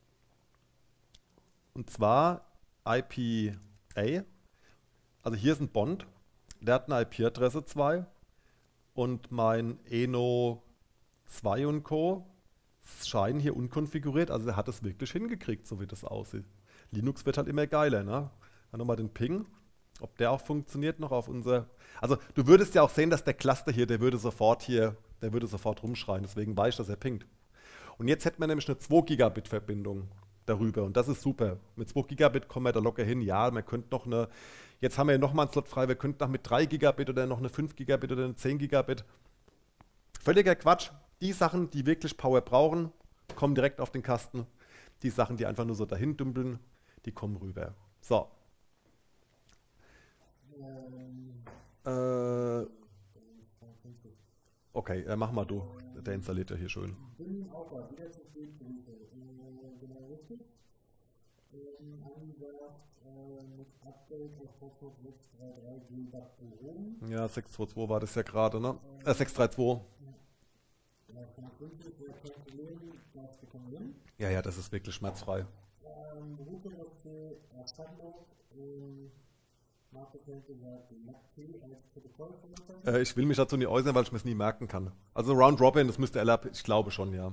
Und zwar I P A. Also hier ist ein Bond. Der hat eine I P-Adresse zwei. Und mein Eno zwei und Co. scheinen hier unkonfiguriert. Also er hat es wirklich hingekriegt, so wie das aussieht. Linux wird halt immer geiler, ne? Dann nochmal den Ping. Ob der auch funktioniert noch auf unser... Also du würdest ja auch sehen, dass der Cluster hier, der würde sofort hier, der würde sofort rumschreien. Deswegen weiß ich, dass er pingt. Und jetzt hätten wir nämlich eine zwei Gigabit Verbindung darüber. Und das ist super. Mit zwei Gigabit kommen wir da locker hin. Ja, man könnte noch eine... Jetzt haben wir ja nochmal einen Slot frei. Wir könnten noch mit drei Gigabit oder noch eine fünf Gigabit oder eine zehn Gigabit. Völliger Quatsch. Die Sachen, die wirklich Power brauchen, kommen direkt auf den Kasten. Die Sachen, die einfach nur so dahin dümpeln, die kommen rüber. So. Äh, okay, äh, mach mal du. Der installiert ja hier schön. Ja, sechs zwei zwei war das ja gerade, ne? Äh, sechs drei zwei. Ja, ja, das ist wirklich schmerzfrei. Äh, ich will mich dazu nicht äußern, weil ich mir es nie merken kann. Also Round Robin, das müsste L R P, ich glaube schon, ja.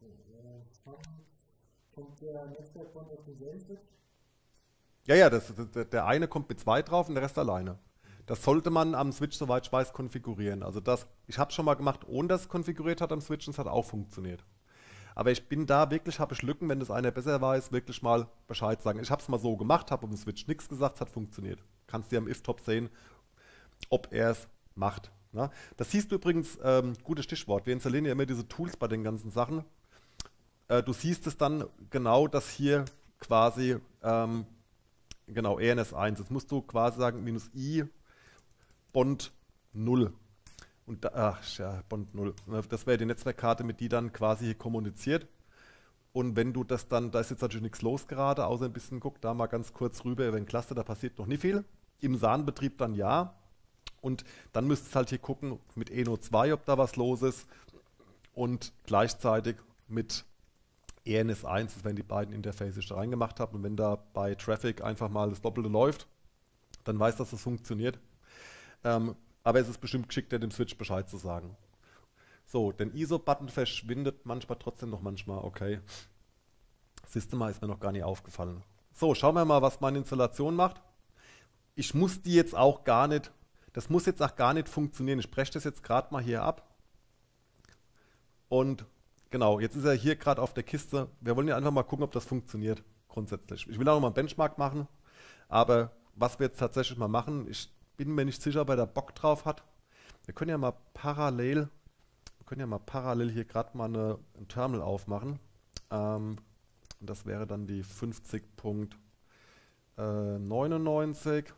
Ja, ja, das, das, der eine kommt mit zwei drauf und der Rest alleine. Das sollte man am Switch, soweit ich weiß, konfigurieren. Also das, ich habe es schon mal gemacht, ohne dass es konfiguriert hat am Switch und es hat auch funktioniert. Aber ich bin da wirklich, habe ich Lücken, wenn das einer besser weiß, wirklich mal Bescheid sagen. Ich habe es mal so gemacht, habe auf dem Switch nichts gesagt, es hat funktioniert. Kannst du am If-Top sehen, ob er es macht. Ne? Das siehst du übrigens, ähm, gutes Stichwort, wir installieren ja immer diese Tools bei den ganzen Sachen. Äh, du siehst es dann genau, dass hier quasi, ähm, genau, E N S eins, jetzt musst du quasi sagen, minus i, Bond null. Und da, ach ja, Bond null. Das wäre die Netzwerkkarte, mit die dann quasi hier kommuniziert. Und wenn du das dann, da ist jetzt natürlich nichts los gerade, außer ein bisschen, guck da mal ganz kurz rüber über den Cluster, da passiert noch nicht viel. Im S A N-Betrieb dann ja. Und dann müsstest du halt hier gucken mit E N O zwei, ob da was los ist. Und gleichzeitig mit E N S eins, das werden die beiden Interfaces da reingemacht haben. Und wenn da bei Traffic einfach mal das Doppelte läuft, dann weiß, dass das funktioniert. Ähm, aber es ist bestimmt geschickter, dem Switch Bescheid zu sagen. So, den I S O-Button verschwindet manchmal trotzdem noch manchmal, okay. Systema ist mir noch gar nicht aufgefallen. So, schauen wir mal, was meine Installation macht. Ich muss die jetzt auch gar nicht, das muss jetzt auch gar nicht funktionieren. Ich breche das jetzt gerade mal hier ab. Und genau, jetzt ist er hier gerade auf der Kiste. Wir wollen ja einfach mal gucken, ob das funktioniert, grundsätzlich. Ich will auch noch mal einen Benchmark machen, aber was wir jetzt tatsächlich mal machen, ich bin mir nicht sicher, ob er da Bock drauf hat. Wir können ja mal parallel, wir können ja mal parallel hier gerade mal eine, ein Terminal aufmachen. Ähm, und das wäre dann die fünfzig Punkt neunundneunzig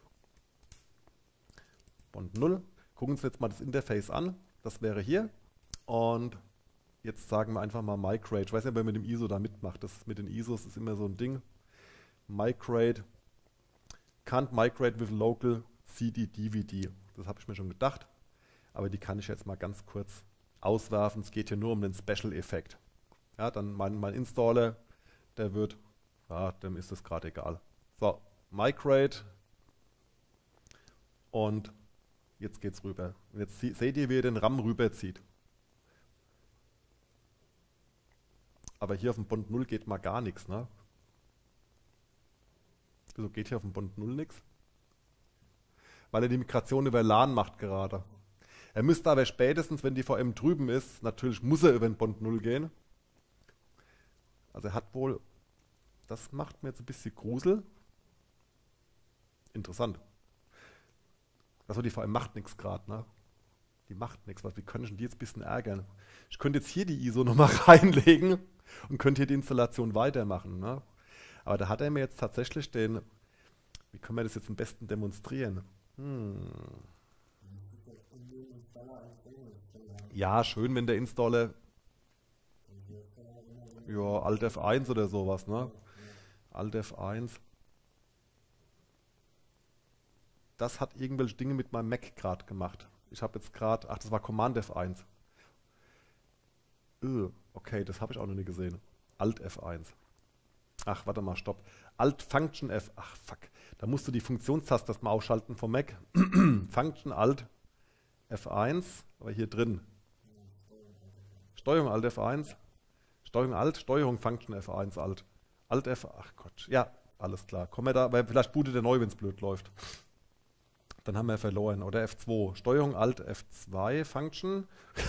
und null. Gucken uns jetzt mal das Interface an. Das wäre hier. Und jetzt sagen wir einfach mal Migrate. Ich weiß nicht, ob er mit dem I S O da mitmacht. Das mit den I S Os ist immer so ein Ding. Migrate. Can't migrate with local C D D V D. Das habe ich mir schon gedacht. Aber die kann ich jetzt mal ganz kurz auswerfen. Es geht hier nur um den Special-Effekt. Ja, dann mein, mein Installer, der wird, ja, dem ist das gerade egal. So, Migrate. Und jetzt geht's rüber. Und jetzt sie, seht ihr, wie er den RAM rüberzieht. Aber hier auf dem Bond null geht mal gar nichts, ne? Wieso geht hier auf dem Bond null nichts? Weil er die Migration über LAN macht gerade. Er müsste aber spätestens, wenn die V M drüben ist, natürlich muss er über den Bond null gehen. Also er hat wohl, das macht mir jetzt ein bisschen Grusel. Interessant. Also die V M macht nichts gerade, ne? Die macht nichts. Wie können ich die jetzt ein bisschen ärgern? Ich könnte jetzt hier die I S O nochmal reinlegen und könnte hier die Installation weitermachen, ne? Aber da hat er mir jetzt tatsächlich den, wie können wir das jetzt am besten demonstrieren? Hm. Ja, schön, wenn der Installer, ja, Alt F eins oder sowas, ne? Alt F eins. Das hat irgendwelche Dinge mit meinem Mac gerade gemacht. Ich habe jetzt gerade, ach, das war Command F eins. Öh, okay, das habe ich auch noch nie gesehen. Alt F eins. Ach, warte mal, stopp. Alt Function F, ach fuck. Da musst du die Funktionstaste erstmal ausschalten vom Mac. Function Alt F eins, aber hier drin. Steuerung Alt F eins. Steuerung Alt, Steuerung Function F eins Alt. Alt F, ach Gott, ja, alles klar. Komm wir da, weil vielleicht bootet er neu, wenn es blöd läuft. Dann haben wir verloren. Oder F zwei. Steuerung Alt F zwei Function.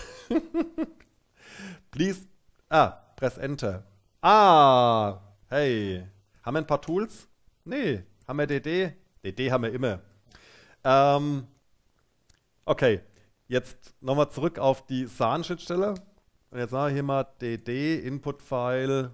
Please. Ah, press Enter. Ah, hey. Haben wir ein paar Tools? Nee. Haben wir D D? D D haben wir immer. Ähm, okay. Jetzt nochmal zurück auf die S A N-Schnittstelle. Und jetzt sagen wir hier mal D D, Input-File,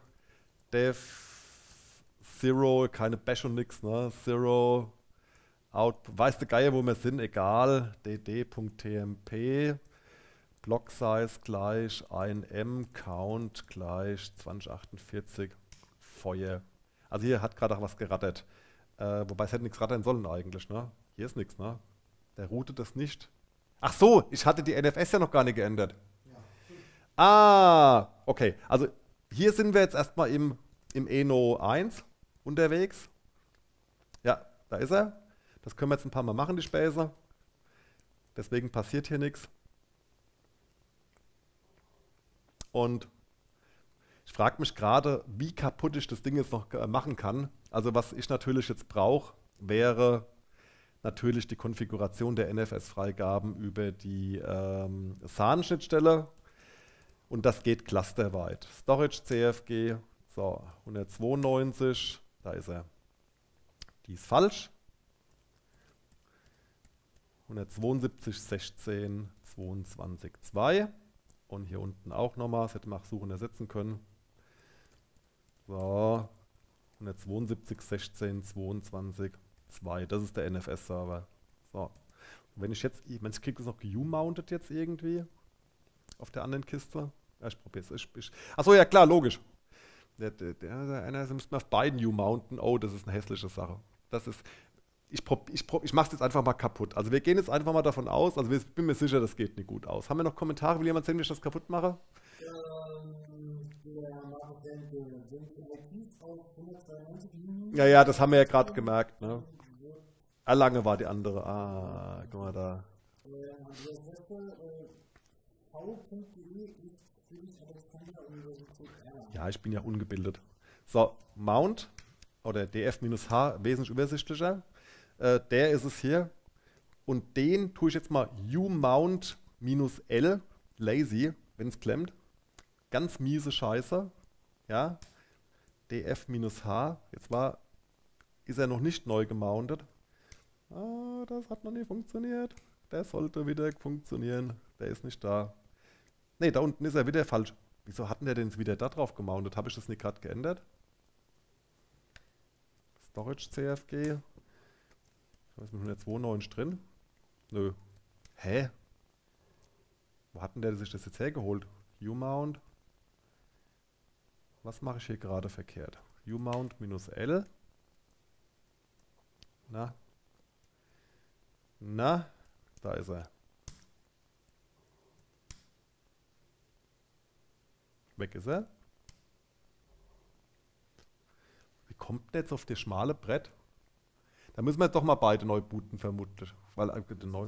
Dev, Zero, keine Bash und nix, ne? Zero. Out, weiß der Geier, wo wir sind, egal, dd.tmp, Block Size gleich ein M, Count gleich zwanzig achtundvierzig, Feuer. Also hier hat gerade auch was gerattert, äh, wobei es hätte nichts rattern sollen eigentlich, ne? Hier ist nichts, ne? Der routet das nicht. Ach so, ich hatte die N F S ja noch gar nicht geändert. Ja. Ah, okay, also hier sind wir jetzt erstmal im, im E N O eins unterwegs. Ja, da ist er. Das können wir jetzt ein paar Mal machen, die Späße. Deswegen passiert hier nichts. Und ich frage mich gerade, wie kaputt ich das Ding jetzt noch machen kann. Also was ich natürlich jetzt brauche, wäre natürlich die Konfiguration der N F S-Freigaben über die ähm, S A N-Schnittstelle. Und das geht clusterweit. Storage C F G, so, hundertzweiundneunzig, da ist er. Die ist falsch. hundertzweiundsiebzig, sechzehn, zweiundzwanzig, zwei. Und hier unten auch nochmal, das hätte man auch suchen ersetzen können. So, hundertzweiundsiebzig, sechzehn, zweiundzwanzig, zwei. Das ist der N F S-Server. So, und wenn ich jetzt, ich meine, ich kriege das noch ge-mounted jetzt irgendwie auf der anderen Kiste. Ja, ich probiere es. Ich, ich, achso, ja klar, logisch. Der, der, der, der einer müsste auf beiden U-mounten. Oh, das ist eine hässliche Sache. Das ist, ich, ich, ich mache es jetzt einfach mal kaputt. Also wir gehen jetzt einfach mal davon aus, also ich bin mir sicher, das geht nicht gut aus. Haben wir noch Kommentare? Will jemand sehen, wie ich das kaputt mache? Ja, ja, das haben wir ja gerade gemerkt. Ne? Erlange war die andere. Ah, guck mal da. Ja, ich bin ja ungebildet. So, Mount oder D F-H, wesentlich übersichtlicher. Äh, der ist es hier. Und den tue ich jetzt mal U-Mount-L, lazy, wenn es klemmt. Ganz miese Scheiße. Ja. D F-H. Jetzt war, ist er noch nicht neu gemountet. Ah, das hat noch nie funktioniert. Der sollte wieder funktionieren. Der ist nicht da. Ne, da unten ist er wieder falsch. Wieso hatten der denn wieder da drauf gemountet? Habe ich das nicht gerade geändert? Storage C F G. Da ist mit hundertzweiundneunzig drin. Nö. Hä? Wo hat denn der sich das jetzt hergeholt? U-Mount. Was mache ich hier gerade verkehrt? U-Mount-L. Na? Na? Da ist er. Weg ist er. Wie kommt der jetzt auf das schmale Brett? Da müssen wir jetzt doch mal beide neu booten, vermutlich. Weil äh, neu.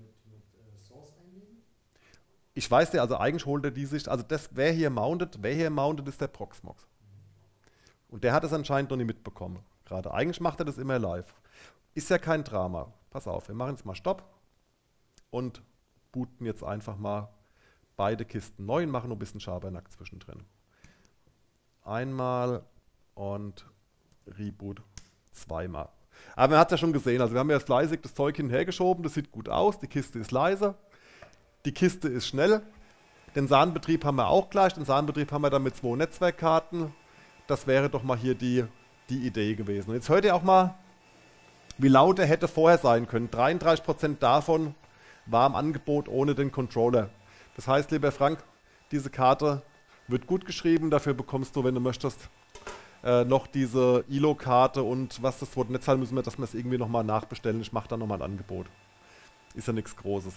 Ich weiß ja, also eigentlich holt er die sich, also das, wer hier mountet, wer hier mountet, ist der Proxmox. Und der hat es anscheinend noch nicht mitbekommen. Gerade eigentlich macht er das immer live. Ist ja kein Drama. Pass auf, wir machen jetzt mal Stopp und booten jetzt einfach mal beide Kisten neu und machen noch ein bisschen Schabernack zwischendrin. Einmal und Reboot zweimal. Aber man hat es ja schon gesehen, also wir haben ja fleißig das Zeug hinhergeschoben, das sieht gut aus, die Kiste ist leise, die Kiste ist schnell, den SAN-Betrieb haben wir auch gleich, den SAN-Betrieb haben wir dann mit zwei Netzwerkkarten. Das wäre doch mal hier die, die Idee gewesen. Und jetzt hört ihr auch mal, wie laut er hätte vorher sein können. dreiunddreißig Prozent davon war im Angebot ohne den Controller. Das heißt, lieber Frank, diese Karte wird gut geschrieben. Dafür bekommst du, wenn du möchtest, äh, noch diese I L O-Karte und was das Wort Netzteil müssen wir, dass wir es irgendwie nochmal nachbestellen. Ich mache da nochmal ein Angebot. Ist ja nichts Großes.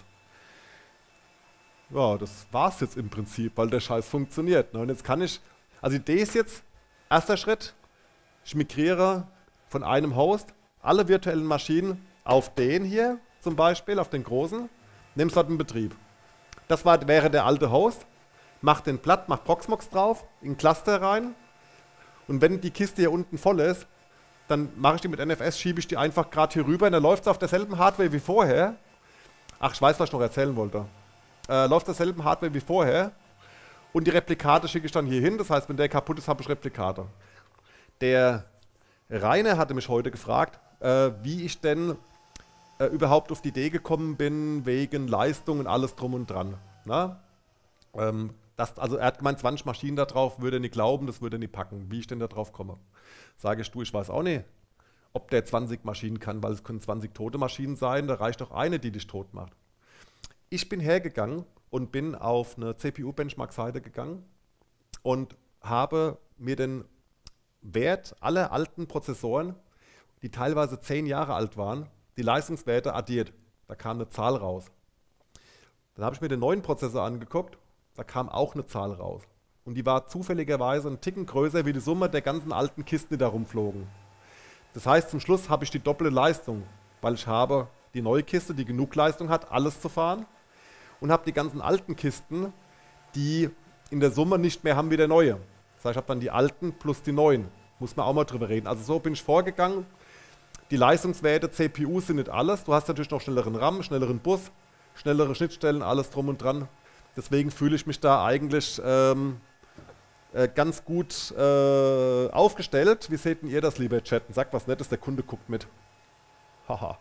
Ja, das war's jetzt im Prinzip, weil der Scheiß funktioniert. Ne? Und jetzt kann ich, also die Idee ist jetzt, erster Schritt, ich migriere von einem Host alle virtuellen Maschinen auf den hier zum Beispiel, auf den großen, nehme es dort in Betrieb. Das war, wäre der alte Host, mach den platt, mach Proxmox drauf, in Cluster rein und wenn die Kiste hier unten voll ist, dann mache ich die mit N F S, schiebe ich die einfach gerade hier rüber und dann läuft es auf derselben Hardware wie vorher. Ach, ich weiß, was ich noch erzählen wollte. Äh, läuft derselben Hardware wie vorher und die Replikate schicke ich dann hier hin, das heißt, wenn der kaputt ist, habe ich Replikate. Der Rainer hatte mich heute gefragt, äh, wie ich denn äh, überhaupt auf die Idee gekommen bin, wegen Leistung und alles drum und dran. Na? Ähm, das, also er hat gemeint, zwanzig Maschinen da drauf, würde er nicht glauben, das würde er nicht packen, wie ich denn da drauf komme. Sage ich, du, ich weiß auch nicht, ob der zwanzig Maschinen kann, weil es können zwanzig tote Maschinen sein, da reicht doch eine, die dich tot macht. Ich bin hergegangen und bin auf eine C P U-Benchmark-Seite gegangen und habe mir den Wert aller alten Prozessoren, die teilweise zehn Jahre alt waren, die Leistungswerte addiert. Da kam eine Zahl raus. Dann habe ich mir den neuen Prozessor angeguckt, da kam auch eine Zahl raus. Und die war zufälligerweise einen Ticken größer wie die Summe der ganzen alten Kisten, die da rumflogen. Das heißt, zum Schluss habe ich die doppelte Leistung, weil ich habe die neue Kiste, die genug Leistung hat, alles zu fahren, und habe die ganzen alten Kisten, die in der Summe nicht mehr haben wie der neue. Das heißt, ich habe dann die alten plus die neuen. Muss man auch mal drüber reden. Also so bin ich vorgegangen. Die Leistungswerte C P U sind nicht alles. Du hast natürlich noch schnelleren RAM, schnelleren Bus, schnellere Schnittstellen, alles drum und dran. Deswegen fühle ich mich da eigentlich ähm, äh, ganz gut äh, aufgestellt. Wie seht denn ihr das, lieber Chat? Sagt was Nettes, der Kunde guckt mit. Haha.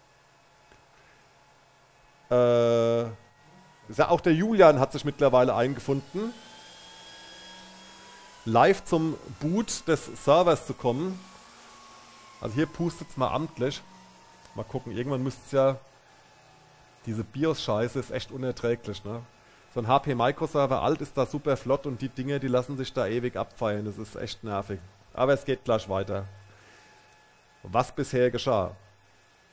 Äh, ja, auch der Julian hat sich mittlerweile eingefunden, live zum Boot des Servers zu kommen. Also hier pustet es mal amtlich. Mal gucken, irgendwann müsste es ja... Diese BIOS-Scheiße ist echt unerträglich, ne? So ein H P-Microserver alt ist da super flott und die Dinge, die lassen sich da ewig abfeiern. Das ist echt nervig. Aber es geht gleich weiter. Was bisher geschah.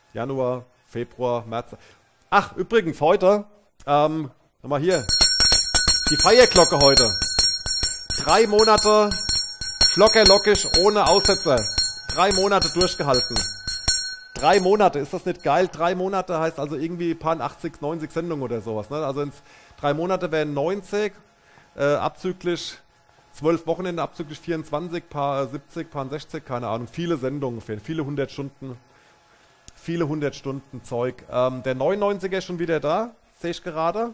Januar, Februar, März. Ach, übrigens, heute, ähm, nochmal hier, die Feierglocke heute. Drei Monate flockerlockig, ohne Aussetzer. Drei Monate durchgehalten. Drei Monate, ist das nicht geil? Drei Monate heißt also irgendwie paar achtzig, neunzig Sendungen oder sowas. Ne? Also ins, drei Monate wären neunzig, äh, abzüglich zwölf Wochenende, abzüglich vierundzwanzig, paar siebzig, paar sechzig, keine Ahnung. Viele Sendungen fehlen, viele hundert Stunden. Viele hundert Stunden Zeug. Ähm, der neunundneunziger ist schon wieder da, sehe ich gerade.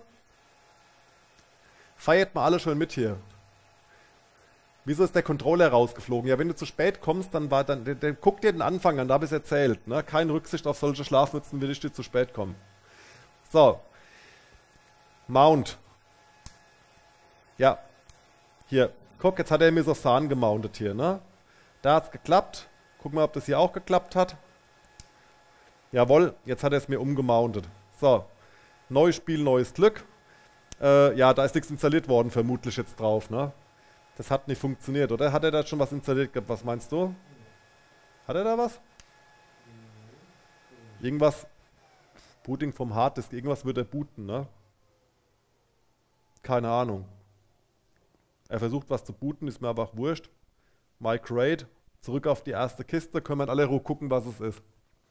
Feiert mal alle schön mit hier. Wieso ist der Controller rausgeflogen? Ja, wenn du zu spät kommst, dann war dann, der, der, guck dir den Anfang an, da habe ich es erzählt. Ne? Keine Rücksicht auf solche Schlafmützen, will ich dir zu spät kommen. So. Mount. Ja. Hier. Guck, jetzt hat er mir so Sahn gemountet hier. Ne? Da hat es geklappt. Guck mal, ob das hier auch geklappt hat. Jawohl, jetzt hat er es mir umgemountet. So. Neues Spiel, neues Glück. Äh, ja, da ist nichts installiert worden, vermutlich jetzt drauf. Ne? Das hat nicht funktioniert, oder? Hat er da schon was installiert gehabt? Was meinst du? Hat er da was? Irgendwas? Booting vom Harddisk. Irgendwas wird er booten, ne? Keine Ahnung. Er versucht was zu booten, ist mir aber auch wurscht. Migrate. Zurück auf die erste Kiste. Können wir in aller Ruhe gucken, was es ist.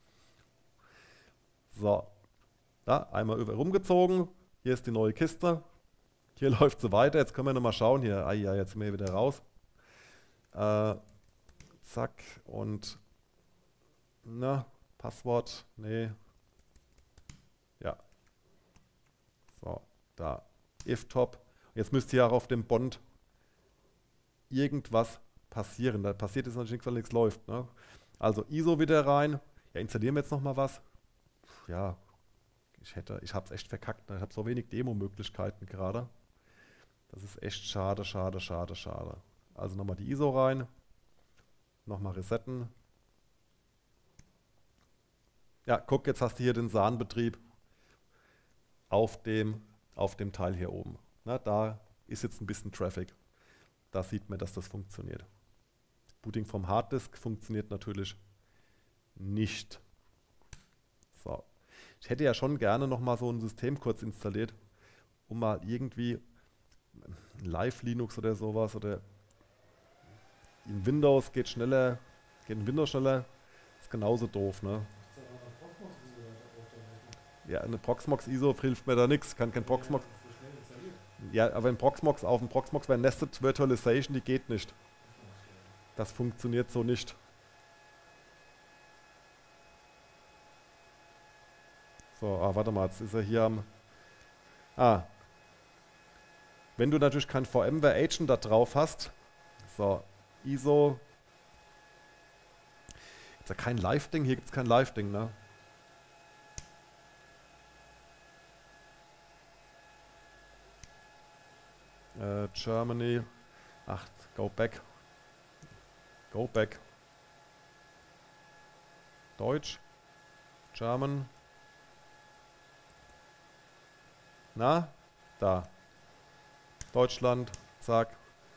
So. Ja, einmal über rumgezogen. Hier ist die neue Kiste. Hier läuft sie weiter. Jetzt können wir nochmal schauen. Hier, ah ja, jetzt sind wir wieder raus. Äh, zack. Und, na, Passwort. Nee. Ja. So, da. If-Top. Jetzt müsste hier auch auf dem Bond irgendwas passieren. Da passiert jetzt natürlich nichts, weil nichts läuft. Ne? Also I S O wieder rein. Ja, installieren wir jetzt nochmal was. Ja, ich hätte, ich habe es echt verkackt. Ne? Ich habe so wenig Demo-Möglichkeiten gerade. Das ist echt schade, schade, schade, schade. Also nochmal die I S O rein. Nochmal resetten. Ja, guck, jetzt hast du hier den Sahnbetrieb auf dem, auf dem Teil hier oben. Na, da ist jetzt ein bisschen Traffic. Da sieht man, dass das funktioniert. Booting vom Harddisk funktioniert natürlich nicht. So. Ich hätte ja schon gerne nochmal so ein System kurz installiert, um mal irgendwie Live Linux oder sowas oder in Windows geht schneller, geht in Windows schneller, ist genauso doof, ne? Ja, eine Proxmox I S O hilft mir da nichts, kann kein Proxmox. Ja, aber ein Proxmox auf dem Proxmox wäre Nested Virtualization, die geht nicht. Das funktioniert so nicht. So, ah, warte mal, jetzt ist er hier am... Ah. Wenn du natürlich kein VMware Agent da drauf hast, so, I S O, ist ja kein Live-Ding, hier gibt es kein Live-Ding, ne? Äh, Germany, ach, go back, go back, Deutsch, German, na, da. Deutschland, zack.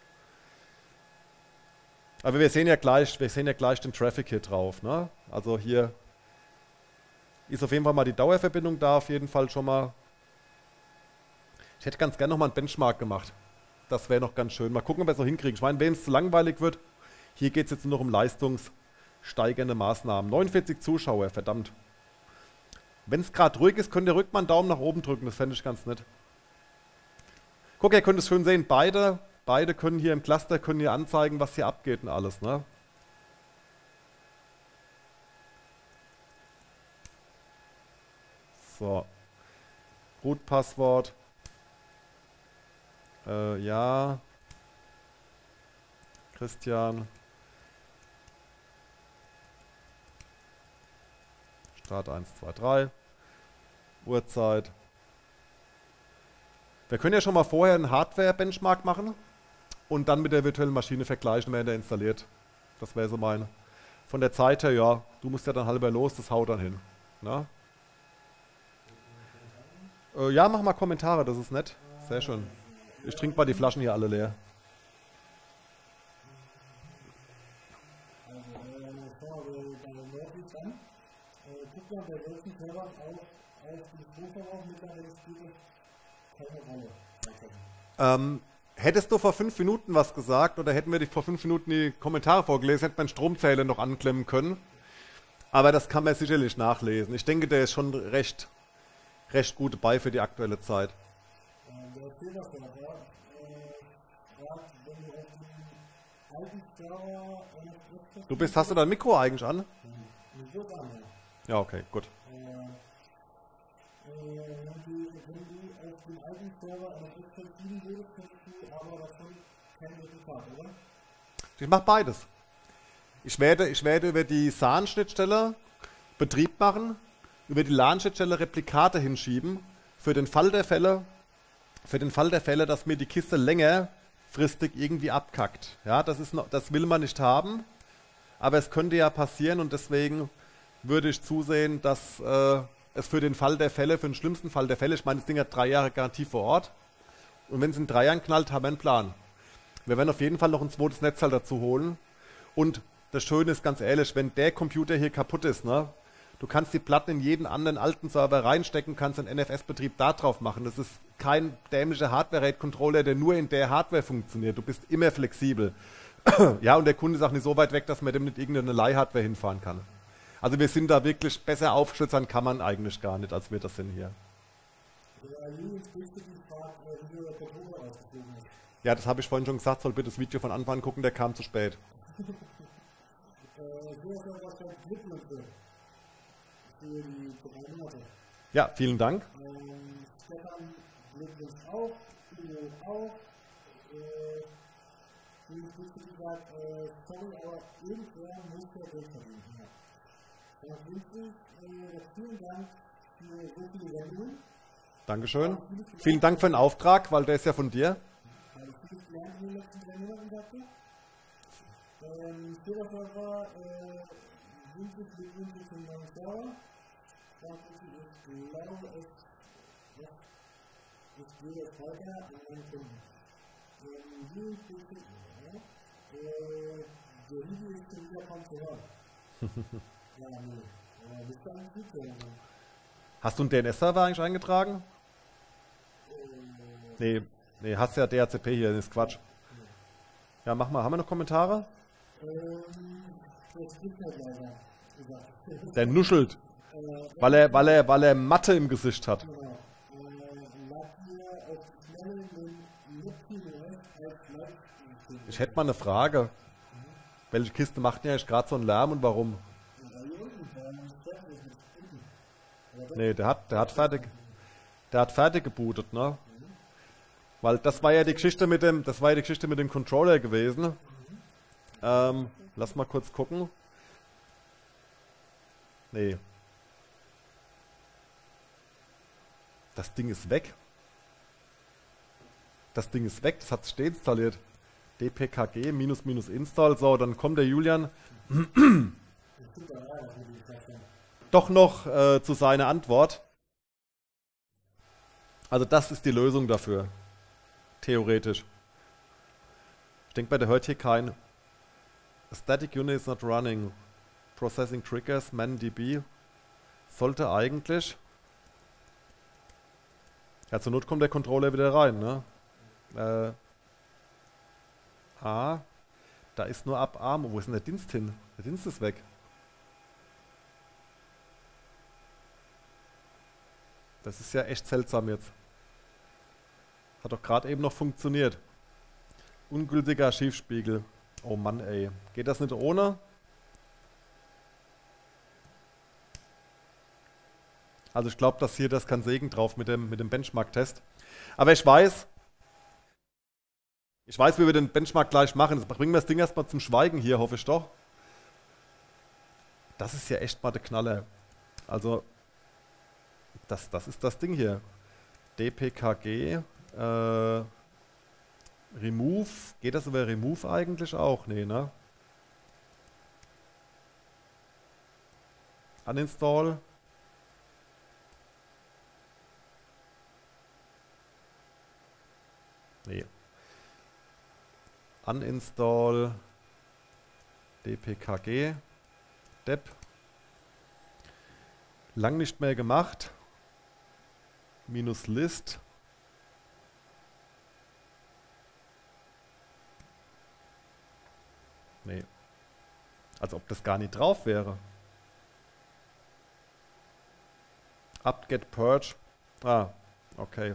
Aber wir sehen ja gleich, wir sehen ja gleich den Traffic hier drauf, ne? Also hier ist auf jeden Fall mal die Dauerverbindung da, auf jeden Fall schon mal. Ich hätte ganz gerne noch mal einen Benchmark gemacht. Das wäre noch ganz schön. Mal gucken, ob wir es noch hinkriegen. Ich meine, wenn es zu langweilig wird, hier geht es jetzt nur noch um leistungssteigernde Maßnahmen. neunundvierzig Zuschauer, verdammt. Wenn es gerade ruhig ist, könnt ihr ruhig mal einen Daumen nach oben drücken, das fände ich ganz nett. Guck, ihr könnt es schön sehen, beide, beide können hier im Cluster, können hier anzeigen, was hier abgeht und alles, ne? So. Root-Passwort. Äh, ja. Christian. Start eins, zwei, drei. Uhrzeit. Wir können ja schon mal vorher einen Hardware-Benchmark machen und dann mit der virtuellen Maschine vergleichen, wenn der installiert. Das wäre so meine. Von der Zeit her, ja, du musst ja dann halber los, das haut dann hin. Na? Äh, ja, mach mal Kommentare, das ist nett. Sehr schön. Ich trinke mal die Flaschen hier alle leer. Also, äh, bevor wir bei der Nord dran, äh, gucken Zustand der großen Server auf, auf den Stromverbrauch mittlerweile spielt es keine Rolle. Ähm, hättest du vor fünf Minuten was gesagt oder hätten wir dich vor fünf Minuten die Kommentare vorgelesen, hätte man Stromzähler noch anklemmen können. Aber das kann man sicherlich nachlesen. Ich denke, der ist schon recht, recht gut dabei für die aktuelle Zeit. Äh, der Silberserver, äh, fragt, wenn du auf den alten Server äh, Du bist, hast du dein Mikro eigentlich an? Ich würde an, ja. Ja, okay, gut. Äh, äh, wenn, du, wenn du auf den alten Server eine F sieben würdest, kriegst du aber davon kein Resultat, oder? Ich mache beides. Ich werde, ich werde über die S A N-Schnittstelle Betrieb machen, über die LAN-Schnittstelle Replikate hinschieben, für den Fall der Fälle, für den Fall der Fälle, dass mir die Kiste längerfristig irgendwie abkackt. Ja, das ist noch, das will man nicht haben, aber es könnte ja passieren und deswegen würde ich zusehen, dass äh, es für den Fall der Fälle, für den schlimmsten Fall der Fälle, ich meine, das Ding hat drei Jahre Garantie vor Ort und wenn es in drei Jahren knallt, haben wir einen Plan. Wir werden auf jeden Fall noch ein zweites Netzteil dazu holen und das Schöne ist, ganz ehrlich, wenn der Computer hier kaputt ist, ne, du kannst die Platten in jeden anderen alten Server reinstecken, kannst einen N F S-Betrieb da drauf machen. Das ist kein dämlicher Hardware-Rate-Controller, der nur in der Hardware funktioniert. Du bist immer flexibel. Ja, und der Kunde ist auch nicht so weit weg, dass man dem nicht irgendeine Leih-Hardware hinfahren kann. Also wir sind da wirklich besser aufgeschützt, kann man eigentlich gar nicht, als wir das sind hier. Ja, das habe ich vorhin schon gesagt, soll bitte das Video von Anfang an gucken, der kam zu spät. Ja, vielen Dank. Ähm, Stefan Glückwunsch auch, Udo auch. Äh, wie ist gesagt, äh, sorry, aber irgendwer muss ja Geld verdienen. Ja. Dann wünsche ich äh, vielen Dank für so viele Sendungen. Dankeschön. Vielen Dank für den Auftrag, weil der ist ja von dir. Habe ich viel gelernt in den letzten drei Monaten, sagte. Ähm, Silberserver, äh, wünsche ich Glückwünsche zum neuen Server. Ich glaube, es, ja, ich gehe jetzt weiter an meinen Kunden. Ähm, äh, der Video ist schon wieder kaum zu hören. Ja, nee. Äh, bist du eigentlich gut zu hören? Hast du einen D N S-Server eigentlich eingetragen? Äh, nee, nee, hast ja D H C P hier, das ist Quatsch. Ja, mach mal, haben wir noch Kommentare? Ähm, das gibt halt leider. Der nuschelt. Weil er, weil er, weil er Matte im Gesicht hat. Ich hätte mal eine Frage. Welche Kiste macht denn eigentlich gerade so einen Lärm und warum? Nee, der hat, der hat fertig, der hat fertig gebootet, ne? Weil das war ja die Geschichte mit dem, das war ja die Geschichte mit dem Controller gewesen. Ähm, lass mal kurz gucken. Nee. Das Ding ist weg. Das Ding ist weg, das hat sich deinstalliert. D P K G minus minus install. So, dann kommt der Julian doch noch äh, zu seiner Antwort. Also das ist die Lösung dafür. Theoretisch. Ich denke, bei der hört hier kein Static Unit is not running. Processing Triggers, ManDB. Sollte eigentlich... Ja, zur Not kommt der Controller wieder rein, ne? Äh, ah, da ist nur ab Arm. Wo ist denn der Dienst hin? Der Dienst ist weg. Das ist ja echt seltsam jetzt. Hat doch gerade eben noch funktioniert. Ungültiger Archivspiegel. Oh Mann, ey. Geht das nicht ohne? Also ich glaube, dass hier das kann Segen drauf mit dem, mit dem Benchmark-Test. Aber ich weiß, ich weiß, wie wir den Benchmark gleich machen. Jetzt bringen wir das Ding erstmal zum Schweigen hier, hoffe ich doch. Das ist ja echt mal der Knaller. Also, das, das ist das Ding hier. D P K G, äh, Remove. Geht das über Remove eigentlich auch? Nee, ne? Uninstall. Nee. Uninstall D P K G Dep. Lang nicht mehr gemacht. Minus List. Nee. Als ob das gar nicht drauf wäre. Apt-get purge. Ah, okay.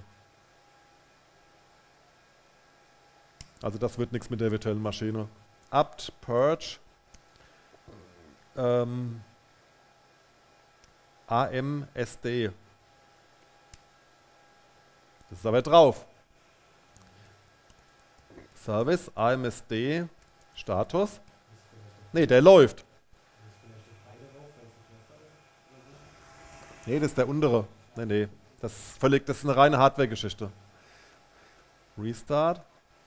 Also das wird nichts mit der virtuellen Maschine. Apt purge. Ähm, A M S D. Das ist aber drauf. Service A M S D Status. Ne, der läuft. Ne, das ist der untere. Ne, ne. Das ist völlig, das ist eine reine Hardware-Geschichte. Restart.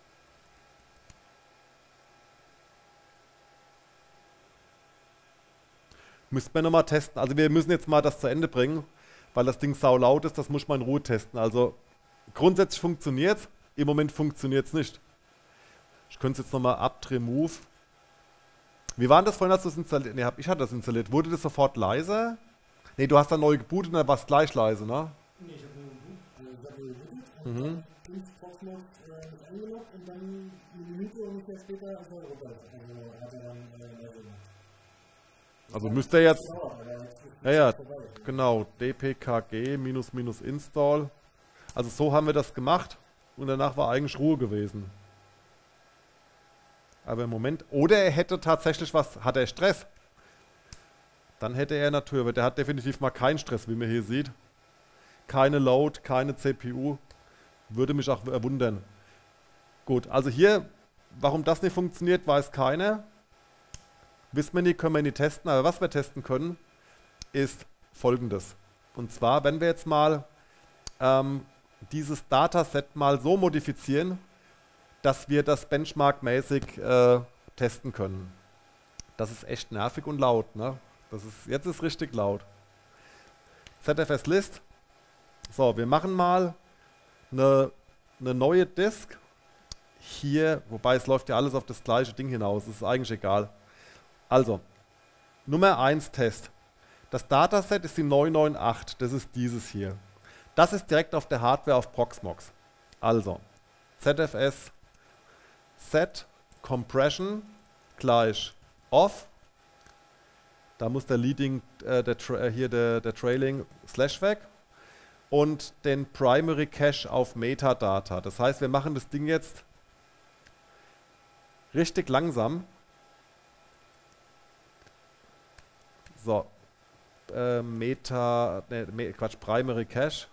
Müssten wir nochmal testen. Also wir müssen jetzt mal das zu Ende bringen, weil das Ding sau laut ist. Das muss ich mal in Ruhe testen. Also grundsätzlich funktioniert es. Im Moment funktioniert es nicht. Ich könnte es jetzt nochmal apt remove. Wie war denn das vorhin, als du es installiert? Ne, ich hatte das installiert. Wurde das sofort leiser? Ne, du hast dann neu gebootet und dann war es gleich leise, ne? Nee, ich habe nur gebootet. Ich habe nur gebootet. Mhm. Und Proxmox äh, mich angeloggt und dann eine Minute ungefähr später ist er runter. Also hat er dann äh, leise gemacht. Also müsste er jetzt... Dauert, aber jetzt ist Ja, ja, vorbei. genau. dpkg minus minus install. Also so haben wir das gemacht und danach war eigentlich Ruhe gewesen. Aber im Moment... Oder er hätte tatsächlich was... Hat er Stress? Dann hätte er natürlich... Aber der hat definitiv mal keinen Stress, wie man hier sieht. Keine Load, keine C P U. Würde mich auch wundern. Gut, also hier... Warum das nicht funktioniert, weiß keiner. Wissen wir nicht, können wir nicht testen. Aber was wir testen können, ist Folgendes. Und zwar, wenn wir jetzt mal ähm, dieses Dataset mal so modifizieren, dass wir das benchmarkmäßig äh, testen können. Das ist echt nervig und laut, ne? Das ist, jetzt ist richtig laut. Z F S List. So, wir machen mal eine, eine neue Disk. Hier, wobei es läuft ja alles auf das gleiche Ding hinaus. Das ist eigentlich egal. Also, Nummer eins Test. Das Dataset ist die neun neun acht. Das ist dieses hier. Das ist direkt auf der Hardware auf Proxmox. Also, Z F S Set Compression gleich Off. Da muss der Leading, äh, der äh, hier der, der Trailing Slash weg. Und den Primary Cache auf Metadata. Das heißt, wir machen das Ding jetzt richtig langsam. So, äh, Meta, ne, Quatsch, Primary Cache.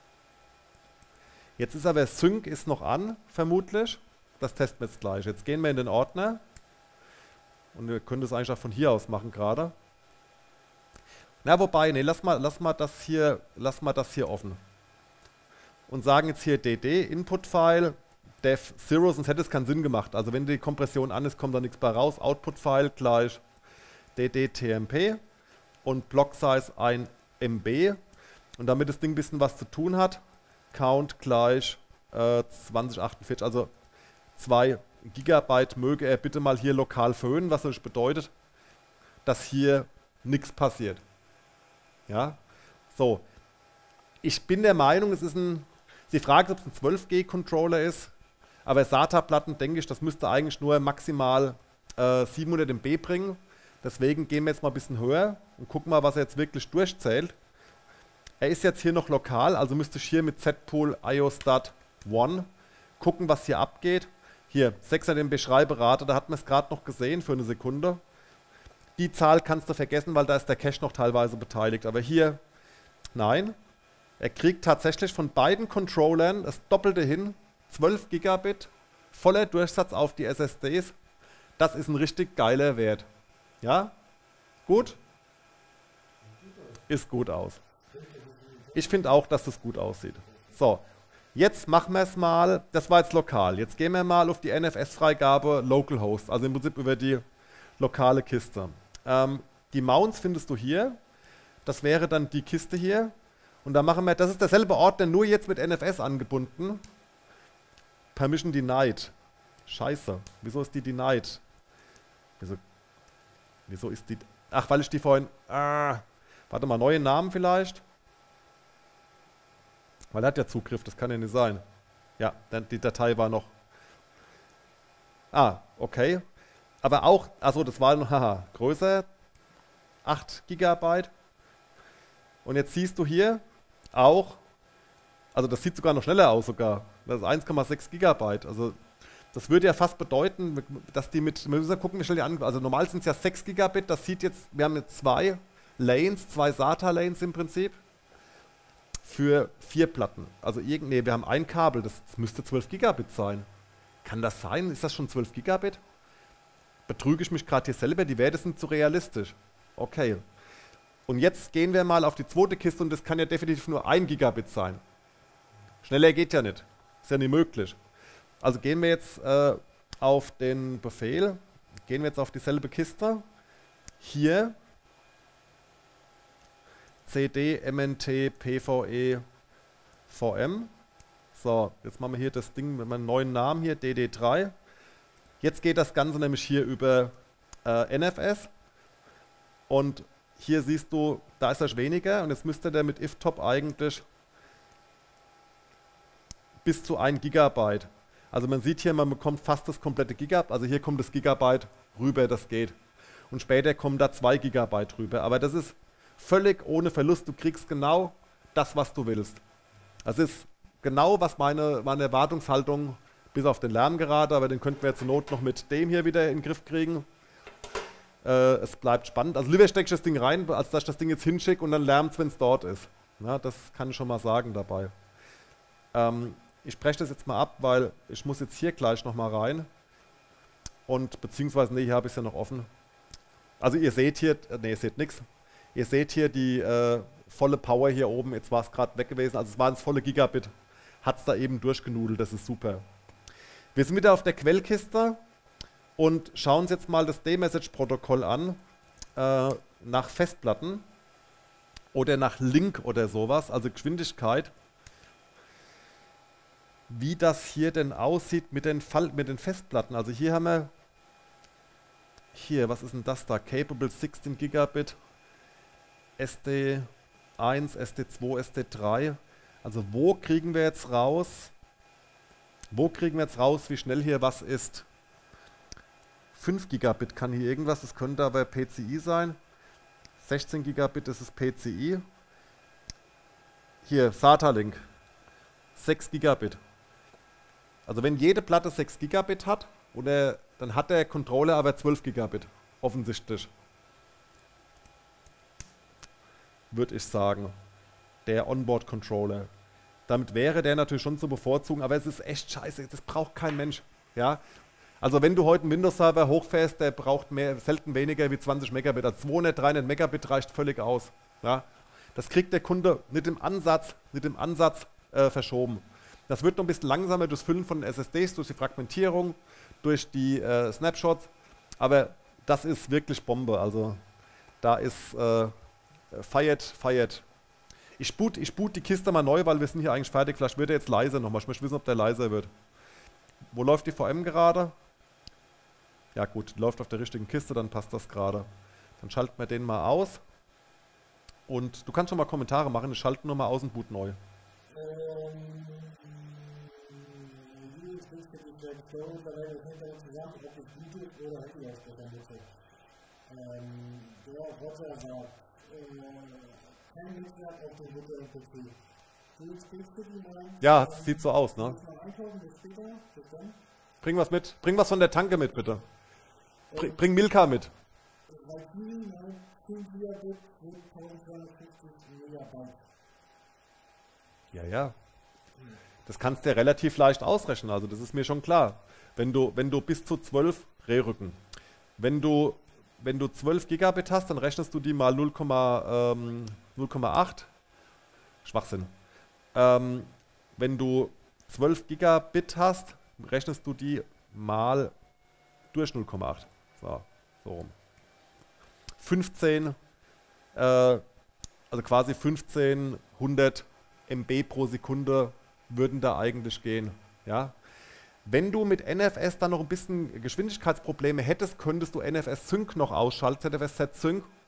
Jetzt ist aber Sync ist noch an, vermutlich. Das testen wir jetzt gleich. Jetzt gehen wir in den Ordner. Und wir können das eigentlich auch von hier aus machen gerade. Na, wobei, ne, lass mal, lass mal das hier, lass mal das hier offen. Und sagen jetzt hier dd, Input-File, dev zero, sonst hätte es keinen Sinn gemacht. Also wenn die Kompression an ist, kommt da nichts bei raus. Output-File gleich dd tmp. Und Block Size ein M B. Und damit das Ding ein bisschen was zu tun hat, Count gleich äh, zwanzig achtundvierzig, also zwei Gigabyte möge er bitte mal hier lokal föhnen, was das bedeutet, dass hier nichts passiert. Ja, so. Ich bin der Meinung, es ist ein, Sie fragen, ob es ein zwölf G Controller ist, aber SATA-Platten, denke ich, das müsste eigentlich nur maximal äh, siebenhundert M B bringen. Deswegen gehen wir jetzt mal ein bisschen höher und gucken mal, was er jetzt wirklich durchzählt. Er ist jetzt hier noch lokal, also müsste ich hier mit Z-Pool iostat eins gucken, was hier abgeht. Hier, sechshundert M B Schreiberate, da hat man es gerade noch gesehen für eine Sekunde. Die Zahl kannst du vergessen, weil da ist der Cache noch teilweise beteiligt. Aber hier, nein. Er kriegt tatsächlich von beiden Controllern das Doppelte hin. zwölf Gigabit, voller Durchsatz auf die S S Ds. Das ist ein richtig geiler Wert. Ja? Gut? Ist gut aus. Ich finde auch, dass das gut aussieht. So, jetzt machen wir es mal. Das war jetzt lokal. Jetzt gehen wir mal auf die N F S-Freigabe Localhost. Also im Prinzip über die lokale Kiste. Ähm, die Mounts findest du hier. Das wäre dann die Kiste hier. Und da machen wir, das ist derselbe Ordner, nur jetzt mit N F S angebunden. Permission denied. Scheiße. Wieso ist die denied? Wieso, wieso ist die... Ach, weil ich die vorhin... Ah, Warte mal, neue Namen vielleicht? Weil er hat ja Zugriff, das kann ja nicht sein. Ja, die Datei war noch... Ah, okay. Aber auch, also das war noch, haha, größer, acht Gigabyte. Und jetzt siehst du hier auch, also das sieht sogar noch schneller aus sogar. Das ist eins Komma sechs Gigabyte. Also das würde ja fast bedeuten, dass die mit, wir müssen gucken, wie schnell die an, also normal sind es ja sechs Gigabit, das sieht jetzt, wir haben jetzt zwei Lanes, zwei SATA-Lanes im Prinzip, für vier Platten. Also irgend, nee, wir haben ein Kabel, das, das müsste zwölf Gigabit sein. Kann das sein? Ist das schon zwölf Gigabit? Betrüge ich mich gerade hier selber? Die Werte sind zu realistisch. Okay. Und jetzt gehen wir mal auf die zweite Kiste und das kann ja definitiv nur ein Gigabit sein. Schneller geht ja nicht. Ist ja nicht möglich. Also gehen wir jetzt äh, auf den Befehl. Gehen wir jetzt auf dieselbe Kiste. Hier cd mnt pve vm. So, jetzt machen wir hier das Ding mit meinem neuen Namen hier, D D drei. Jetzt geht das Ganze nämlich hier über äh, N F S. Und hier siehst du, da ist er weniger. Und jetzt müsste der mit iftop eigentlich bis zu ein Gigabyte. Also man sieht hier, man bekommt fast das komplette Gigabyte. Also hier kommt das Gigabyte rüber, das geht. Und später kommen da zwei Gigabyte rüber. Aber das ist völlig ohne Verlust. Du kriegst genau das, was du willst. Das ist genau, was meine, meine Erwartungshaltung bis auf den Lärm gerade, aber den könnten wir zur Not noch mit dem hier wieder in den Griff kriegen. Äh, es bleibt spannend. Also lieber stecke ich das Ding rein, als dass ich das Ding jetzt hinschicke und dann lärmt es, wenn es dort ist. Ja, das kann ich schon mal sagen dabei. Ähm, ich breche das jetzt mal ab, weil ich muss jetzt hier gleich noch mal rein. Und beziehungsweise, nee, hier habe ich es ja noch offen. Also ihr seht hier, nee, ihr seht nichts. Ihr seht hier die äh, volle Power hier oben. Jetzt war es gerade weg gewesen, also es war ins volle Gigabit. Hat es da eben durchgenudelt, das ist super. Wir sind wieder auf der Quellkiste und schauen uns jetzt mal das D-Message-Protokoll an, äh, nach Festplatten oder nach Link oder sowas, also Geschwindigkeit. Wie das hier denn aussieht mit den, Fall, mit den Festplatten. Also hier haben wir, hier, was ist denn das da? Capable sechzehn Gigabit, S D eins, S D zwei, S D drei. Also wo kriegen wir jetzt raus, wo kriegen wir jetzt raus, wie schnell hier was ist? fünf Gigabit kann hier irgendwas, das könnte aber P C I sein. sechzehn Gigabit, das ist P C I. Hier, SATA-Link, sechs Gigabit. Also wenn jede Platte sechs Gigabit hat, oder, dann hat der Controller aber zwölf Gigabit, offensichtlich. Würde ich sagen. Der Onboard-Controller. Damit wäre der natürlich schon zu bevorzugen, aber es ist echt scheiße, das braucht kein Mensch. Ja? Also wenn du heute einen Windows-Server hochfährst, der braucht mehr, selten weniger wie zwanzig Megabit. Also zweihundert, dreihundert Megabit reicht völlig aus. Ja? Das kriegt der Kunde nicht im Ansatz, nicht im Ansatz äh, verschoben. Das wird noch ein bisschen langsamer durchs Füllen von S S Ds, durch die Fragmentierung, durch die äh, Snapshots, aber das ist wirklich Bombe. Also da ist äh, feiert, feiert. Ich boot, ich boot die Kiste mal neu, weil wir sind hier eigentlich fertig. Vielleicht wird er jetzt leiser nochmal. Ich möchte wissen, ob der leiser wird. Wo läuft die V M gerade? Ja gut, die läuft auf der richtigen Kiste, dann passt das gerade. Dann schalten wir den mal aus. Und du kannst schon mal Kommentare machen. Ich schalte nur mal aus und boot neu. Ähm, wie ist das mit der Clone, da wäre das hinterher zusammen, ob ich Bluetooth oder Handy-Lautsprecher nutze. Ähm, der Roger sagt, äh, kein Netzwerk auf dem virtuellen P C. Du spielst du die mal? Ja, es sieht so aus, ne? Mal einkaufen, bis später, bis dann. Bring was mit. Bring was von der Tanke mit, bitte. Bring, bring Milka mit. Bei Kiwi, ne, fünf Gigabit mit zweihundertfünfzig Megabyte. Ja, ja. Das kannst du ja relativ leicht ausrechnen, also das ist mir schon klar. Wenn du, wenn du bis zu zwölf Rehrücken, wenn du, wenn du zwölf Gigabit hast, dann rechnest du die mal null Komma acht. Schwachsinn. Ähm, wenn du zwölf Gigabit hast, rechnest du die mal durch null Komma acht. So, so rum. fünfzehn, äh, also quasi fünfzehnhundert Megabyte pro Sekunde würden da eigentlich gehen. Ja? Wenn du mit N F S dann noch ein bisschen Geschwindigkeitsprobleme hättest, könntest du N F S Sync noch ausschalten, Z F S Z Sync.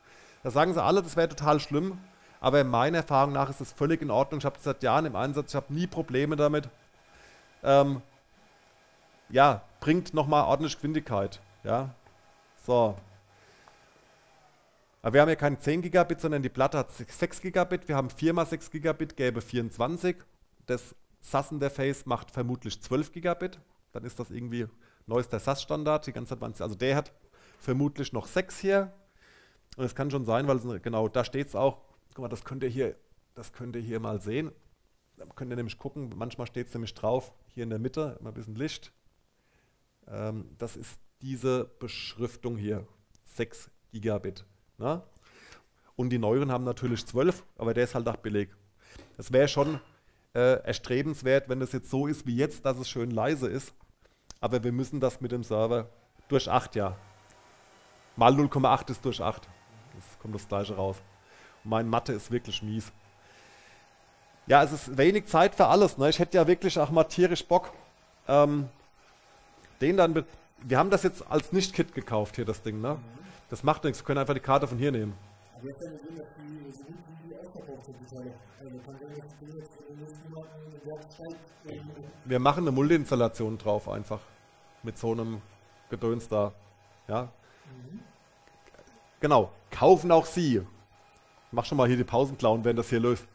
Da sagen sie alle, das wäre total schlimm. Aber in meiner Erfahrung nach ist es völlig in Ordnung. Ich habe das seit Jahren im Einsatz, ich habe nie Probleme damit. Ähm, ja, bringt nochmal ordentlich Geschwindigkeit. Ja, so. Aber wir haben ja keine zehn Gigabit, sondern die Platte hat sechs Gigabit. Wir haben vier mal sechs Gigabit, gäbe vierundzwanzig. Das S A S-Interface macht vermutlich zwölf Gigabit. Dann ist das irgendwie neuester S A S-Standard. Die ganze Zeit, also der hat vermutlich noch sechs hier. Und es kann schon sein, weil es, genau, da steht es auch. Guck mal, das könnt ihr hier, das könnt ihr hier mal sehen. Da könnt ihr nämlich gucken, manchmal steht es nämlich drauf, hier in der Mitte, immer ein bisschen Licht. Ähm, das ist diese Beschriftung hier, sechs Gigabit. Na? Und die neueren haben natürlich zwölf, aber der ist halt auch billig. Es wäre schon äh, erstrebenswert, wenn das jetzt so ist wie jetzt, dass es schön leise ist. Aber wir müssen das mit dem Server durch acht, ja. Mal null Komma acht ist durch acht. Das kommt das gleiche raus. Und mein Mathe ist wirklich mies. Ja, es ist wenig Zeit für alles. Ne? Ich hätte ja wirklich auch mal tierisch Bock. Ähm, den dann, wir haben das jetzt als Nicht-Kit gekauft hier, das Ding. Ne? Das macht nichts, wir können einfach die Karte von hier nehmen. Aber jetzt haben wir gesehen, dass die so gut wie die ausverkauft sind, die Teile. Also kann sein, dass du jetzt in den nächsten Monaten eine Werkstatt. Wir machen eine Multi-Installation drauf einfach. Mit so einem Gedöns da. Ja. Mhm. Genau. Kaufen auch Sie. Mach schon mal hier die Pausenclown, wenn das hier löst.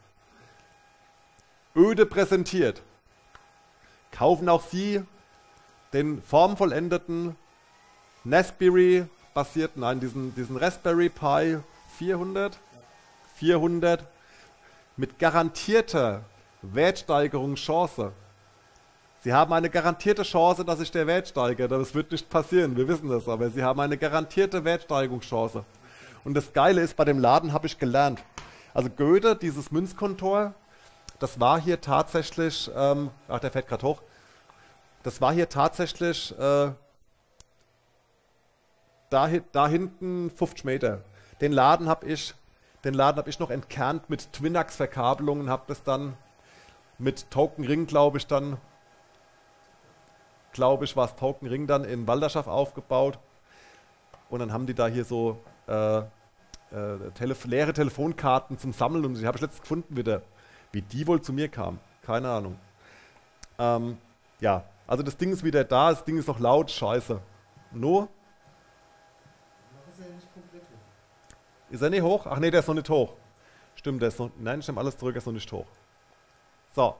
Öde präsentiert. Kaufen auch Sie den formvollendeten Raspberry basierten, nein, diesen, diesen Raspberry Pi vierhundert, vierhundert mit garantierter Wertsteigerungschance. Sie haben eine garantierte Chance, dass sich der Wert steigert. Das wird nicht passieren, wir wissen das, aber Sie haben eine garantierte Wertsteigerungschance. Und das Geile ist, bei dem Laden habe ich gelernt. Also Goethe, dieses Münzkontor, das war hier tatsächlich, ähm, ach, der fährt gerade hoch, das war hier tatsächlich äh, da, da hinten fünfzig Meter. Den Laden habe ich, den Laden habe ich noch entkernt mit Twinax-Verkabelungen, habe das dann mit Token Ring, glaube ich, dann, glaube ich, war es Token Ring dann in Walderschaft aufgebaut. Und dann haben die da hier so äh, äh, Telef leere Telefonkarten zum Sammeln und die habe ich letztens gefunden wieder. Wie die wohl zu mir kam, keine Ahnung. Ähm, ja, also das Ding ist wieder da, das Ding ist noch laut, scheiße. No? Ist er nicht komplett hoch? Ist er nicht hoch? Ach nee, der ist noch nicht hoch. Stimmt, der ist noch, nein, ich nehme alles zurück, er ist noch nicht hoch. So.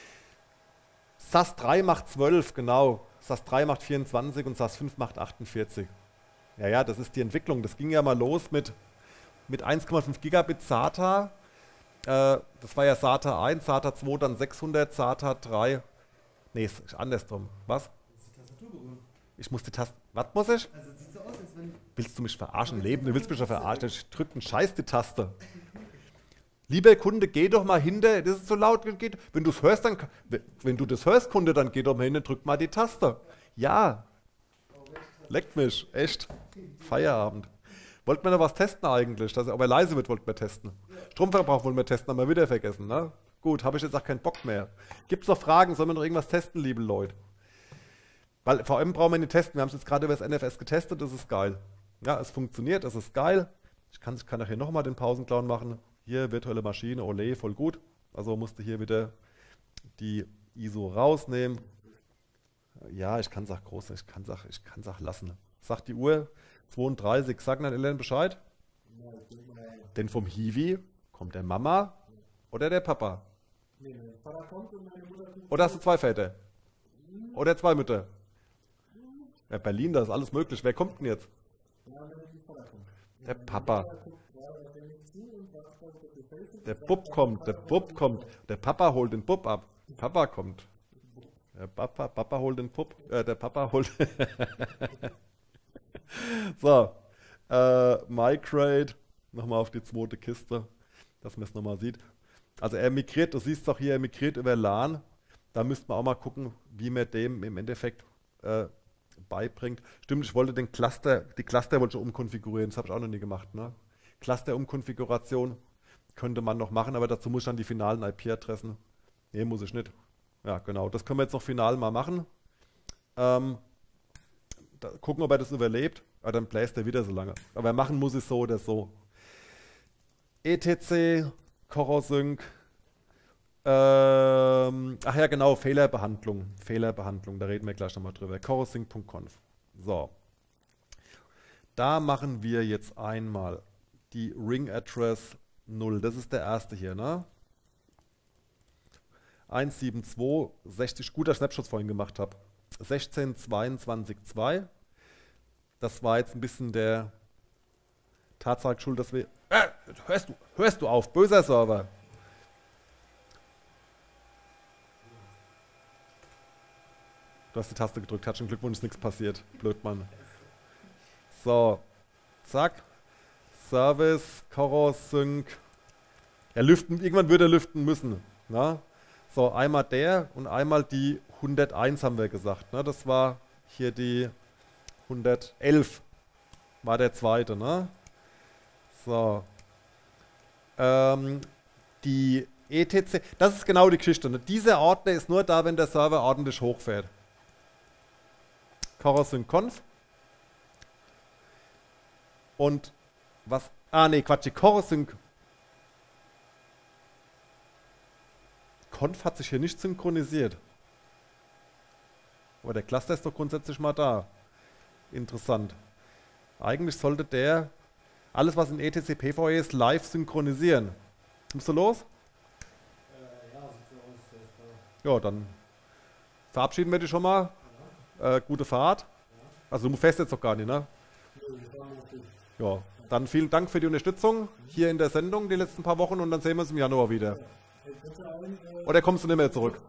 S A S drei macht zwölf, genau. S A S drei macht vierundzwanzig und S A S fünf macht achtundvierzig. Ja, ja, das ist die Entwicklung. Das ging ja mal los mit, mit eins Komma fünf Gigabit SATA. Äh, das war ja SATA eins, SATA zwei, dann sechshundert, SATA drei. Nee, ist andersrum. Was? Die Tastatur berühren. Ich muss die Taste. Was muss ich? Also es sieht so aus, als wenn. Willst du mich verarschen? Leben, du willst mich doch verarschen. Ich drück einen Scheiß die Taste. Lieber Kunde, geh doch mal hinter. Das ist so laut. Geht. Wenn du es hörst, dann. Wenn du das hörst, Kunde, dann geh doch mal hin und drück mal die Taste. Ja. Leckt mich. Echt. Feierabend. Wollten wir noch was testen eigentlich? Dass er aber leise wird, wollten wir testen. Stromverbrauch wollen wir testen, haben wir wieder vergessen. Ne? Gut, habe ich jetzt auch keinen Bock mehr. Gibt es noch Fragen? Sollen wir noch irgendwas testen, liebe Leute? Weil V M brauchen wir nicht testen. Wir haben es jetzt gerade über das N F S getestet, das ist geil. Ja, es funktioniert, es ist geil. Ich kann, ich kann nachher nochmal den Pausenclown machen. Hier, virtuelle Maschine, ole, voll gut. Also musste hier wieder die I S O rausnehmen. Ja, ich kann es auch groß, ich kann es auch, ich kann es auch lassen. Sagt die Uhr zweiunddreißig. Sagen dann Ellen Bescheid? Denn vom Hiwi kommt der Mama oder der Papa? Nee, mein Vater kommt und meine Mutter kommt. Oder hast du zwei Väter? Oder zwei Mütter? Ja, Berlin, da ist alles möglich. Wer kommt denn jetzt? Ja, wenn mein Vater kommt. Der Papa. Der guckt gerade auf mich zu und sagt, dass das gefällt ist. Der Bub kommt, der Bub kommt. Der Papa holt den Bub ab. Papa kommt. Der Papa, Papa holt den Bub. Äh, der Papa holt. So. Äh, Migrate. Nochmal auf die zweite Kiste, dass man es nochmal sieht. Also er migriert, du siehst doch hier, er migriert über LAN. Da müsste man auch mal gucken, wie man dem im Endeffekt äh, beibringt. Stimmt, ich wollte den Cluster, die Cluster wollte ich umkonfigurieren, das habe ich auch noch nie gemacht. Ne? Cluster-Umkonfiguration könnte man noch machen, aber dazu muss ich dann die finalen I P-Adressen. Nee, muss ich nicht. Ja, genau, das können wir jetzt noch final mal machen. Ähm, da, gucken, ob er das überlebt, aber dann bläst er wieder so lange. Aber machen muss ich so oder so. E T C, CoroSync. Ähm, ach ja, genau, Fehlerbehandlung. Fehlerbehandlung, da reden wir gleich nochmal drüber. corosync punkt conf. So. Da machen wir jetzt einmal die Ring Address null. Das ist der erste hier, ne? eins sieben zwei sechzig, guter Snapshot vorhin gemacht habe. sechzehn zweiundzwanzig zwei. Das war jetzt ein bisschen der Tatsache schuld, dass wir. Äh, hörst du, hörst du auf, böser Server. Du hast die Taste gedrückt, herzlichen Glückwunsch, ist nichts passiert. Blöd, Mann. So, zack. Service, CoroSync. Ja, lüften, irgendwann würde er lüften müssen. Na? So, einmal der und einmal die hunderteins haben wir gesagt. Ne? Das war hier die hundertelf. War der zweite, ne? So. Ähm, die E T C, das ist genau die Geschichte. Ne? Dieser Ordner ist nur da, wenn der Server ordentlich hochfährt. CoroSync conf. Und was? Ah, nee, Quatsch, die CoroSync conf hat sich hier nicht synchronisiert. Aber der Cluster ist doch grundsätzlich mal da. Interessant. Eigentlich sollte der alles, was in E T C P V E ist, live synchronisieren. Musst du los? Äh, ja, sieht so aus, der ist da. Ja, dann verabschieden wir dich schon mal. Äh, gute Fahrt. Also du fährst jetzt doch gar nicht, ne? Ja, dann vielen Dank für die Unterstützung hier in der Sendung die letzten paar Wochen und dann sehen wir uns im Januar wieder. Oder kommst du nicht mehr zurück?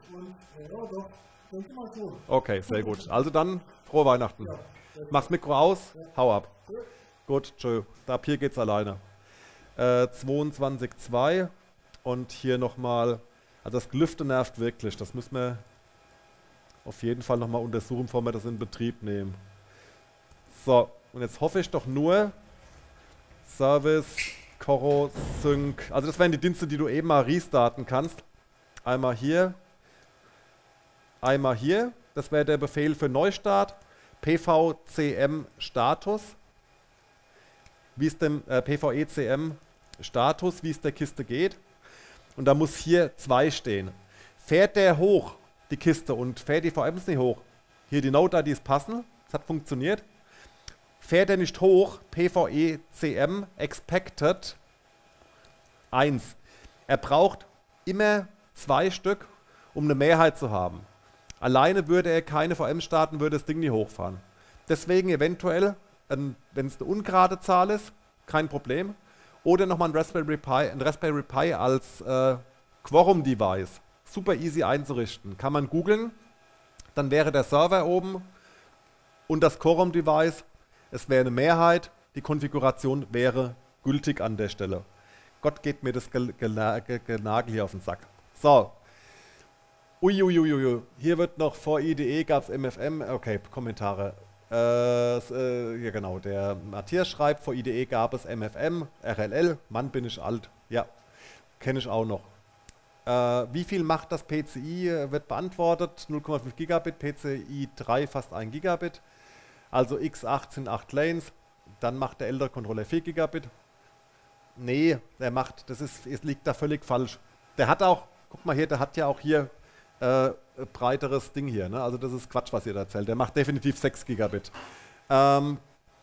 Okay, sehr gut. Also dann, frohe Weihnachten. Mach's Mikro aus, hau ab. Gut, tschö. Ab hier geht's alleine. Äh, zweiundzwanzig zwei und hier nochmal, also das Gelüfte nervt wirklich. Das müssen wir auf jeden Fall nochmal untersuchen, bevor wir das in Betrieb nehmen. So, und jetzt hoffe ich doch nur, Service, CoroSync, also das wären die Dienste, die du eben mal restarten kannst. Einmal hier, einmal hier, das wäre der Befehl für Neustart, P V C M Status, wie es dem äh, P V E C M Status, wie es der Kiste geht. Und da muss hier zwei stehen. Fährt der hoch, die Kiste, und fährt die V Ms nicht hoch, hier die Node-I Ds passen, das hat funktioniert. Fährt er nicht hoch, P V E C M Expected eins. Er braucht immer zwei Stück, um eine Mehrheit zu haben. Alleine würde er keine V M starten, würde das Ding nicht hochfahren. Deswegen eventuell, wenn es eine ungerade Zahl ist, kein Problem. Oder nochmal ein Raspberry Pi, ein Raspberry Pi als äh, Quorum-Device. Super easy einzurichten. Kann man googeln, dann wäre der Server oben und das Quorum-Device. Es wäre eine Mehrheit, die Konfiguration wäre gültig an der Stelle. Gott geht mir das Genagel hier auf den Sack. So. Uiuiuiui. Hier wird noch vor I D E gab es M F M. Okay, Kommentare. Äh, äh, ja genau, der Matthias schreibt, vor I D E gab es M F M, R L L. Mann, bin ich alt. Ja, kenne ich auch noch. Äh, wie viel macht das P C I? Wird beantwortet. null Komma fünf Gigabit, P C I drei fast ein Gigabit. Also x acht sind acht Lanes, dann macht der ältere Controller vier Gigabit. Nee, der macht, das ist, es liegt da völlig falsch. Der hat auch, guck mal hier, der hat ja auch hier äh, breiteres Ding hier, ne? Also das ist Quatsch, was ihr da erzählt. Der macht definitiv sechs Gigabit. Ähm,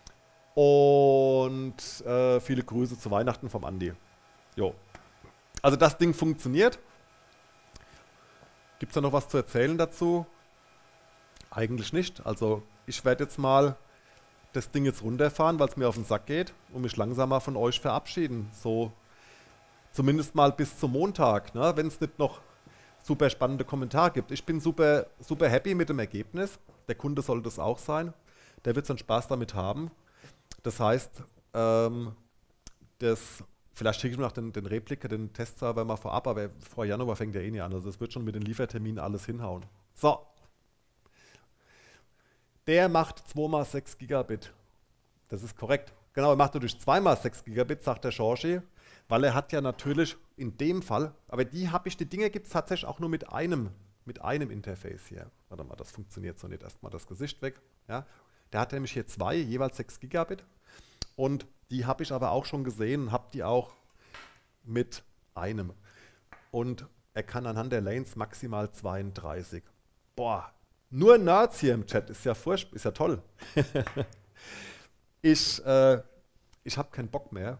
und äh, viele Grüße zu Weihnachten vom Andi. Jo. Also das Ding funktioniert. Gibt es da noch was zu erzählen dazu? Eigentlich nicht. Also ich werde jetzt mal das Ding jetzt runterfahren, weil es mir auf den Sack geht und mich langsam mal von euch verabschieden. So zumindest mal bis zum Montag, ne? Wenn es nicht noch super spannende Kommentare gibt. Ich bin super, super happy mit dem Ergebnis. Der Kunde sollte es auch sein. Der wird seinen Spaß damit haben. Das heißt, ähm, das, vielleicht schicke ich mir noch den, den Replica, den Testserver mal vorab, aber vor Januar fängt der eh nicht an. Also das wird schon mit den Lieferterminen alles hinhauen. So. Der macht zwei mal sechs Gigabit. Das ist korrekt. Genau, er macht natürlich zwei mal sechs Gigabit, sagt der Georgie, weil er hat ja natürlich in dem Fall, aber die habe ich, die Dinge gibt es tatsächlich auch nur mit einem, mit einem Interface hier. Warte mal, das funktioniert so nicht. Erstmal das Gesicht weg. Ja. Der hat nämlich hier zwei, jeweils sechs Gigabit. Und die habe ich aber auch schon gesehen, habe die auch mit einem. Und er kann anhand der Lanes maximal zweiunddreißig. Boah, nur Nerds hier im Chat, ist ja furchtbar, ist ja toll. ich äh, ich habe keinen Bock mehr.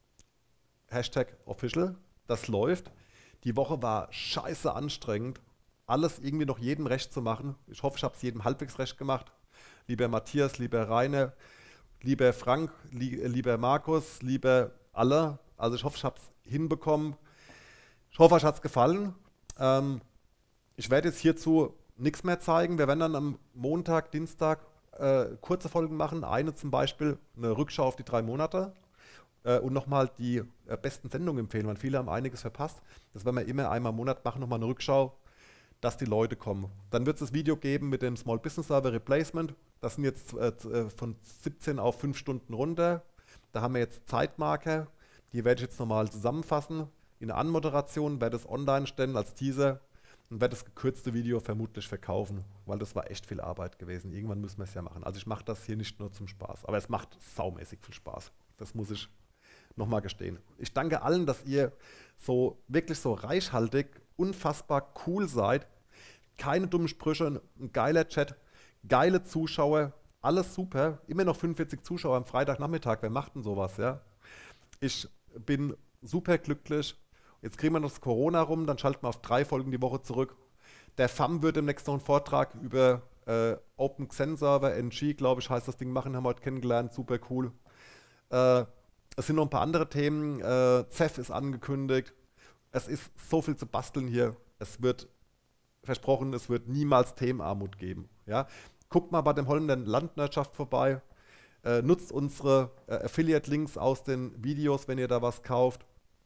Hashtag official, das läuft. Die Woche war scheiße anstrengend. Alles irgendwie noch jedem recht zu machen. Ich hoffe, ich habe es jedem halbwegs recht gemacht. Lieber Matthias, lieber Rainer, lieber Frank, li lieber Markus, lieber alle. Also ich hoffe, ich habe es hinbekommen. Ich hoffe, euch hat es gefallen. Ähm, ich werde jetzt hierzu nichts mehr zeigen. Wir werden dann am Montag, Dienstag äh, kurze Folgen machen. Eine zum Beispiel, eine Rückschau auf die drei Monate. Äh, und nochmal die äh, besten Sendungen empfehlen, weil viele haben einiges verpasst. Das werden wir immer einmal im Monat machen, nochmal eine Rückschau, dass die Leute kommen. Dann wird es das Video geben mit dem Small Business Server Replacement. Das sind jetzt äh, von siebzehn auf fünf Stunden runter. Da haben wir jetzt Zeitmarker. Die werde ich jetzt nochmal zusammenfassen. In der Anmoderation werde es online stellen als Teaser und werde das gekürzte Video vermutlich verkaufen, weil das war echt viel Arbeit gewesen. Irgendwann müssen wir es ja machen. Also ich mache das hier nicht nur zum Spaß, aber es macht saumäßig viel Spaß. Das muss ich nochmal gestehen. Ich danke allen, dass ihr so wirklich so reichhaltig, unfassbar cool seid. Keine dummen Sprüche, ein geiler Chat, geile Zuschauer, alles super. Immer noch fünfundvierzig Zuschauer am Freitagnachmittag. Wer macht denn sowas, ja? Ich bin super glücklich. Jetzt kriegen wir noch das Corona rum, dann schalten wir auf drei Folgen die Woche zurück. Der F A M wird demnächst noch einen Vortrag über äh, Open Xen Server, N G, glaube ich, heißt das Ding, machen, haben wir heute kennengelernt, super cool. Äh, es sind noch ein paar andere Themen, äh, Z E F ist angekündigt. Es ist so viel zu basteln hier. Es wird versprochen, es wird niemals Themenarmut geben. Ja? Guckt mal bei dem Holländer Landwirtschaft vorbei. Äh, nutzt unsere äh, Affiliate-Links aus den Videos, wenn ihr da was kauft.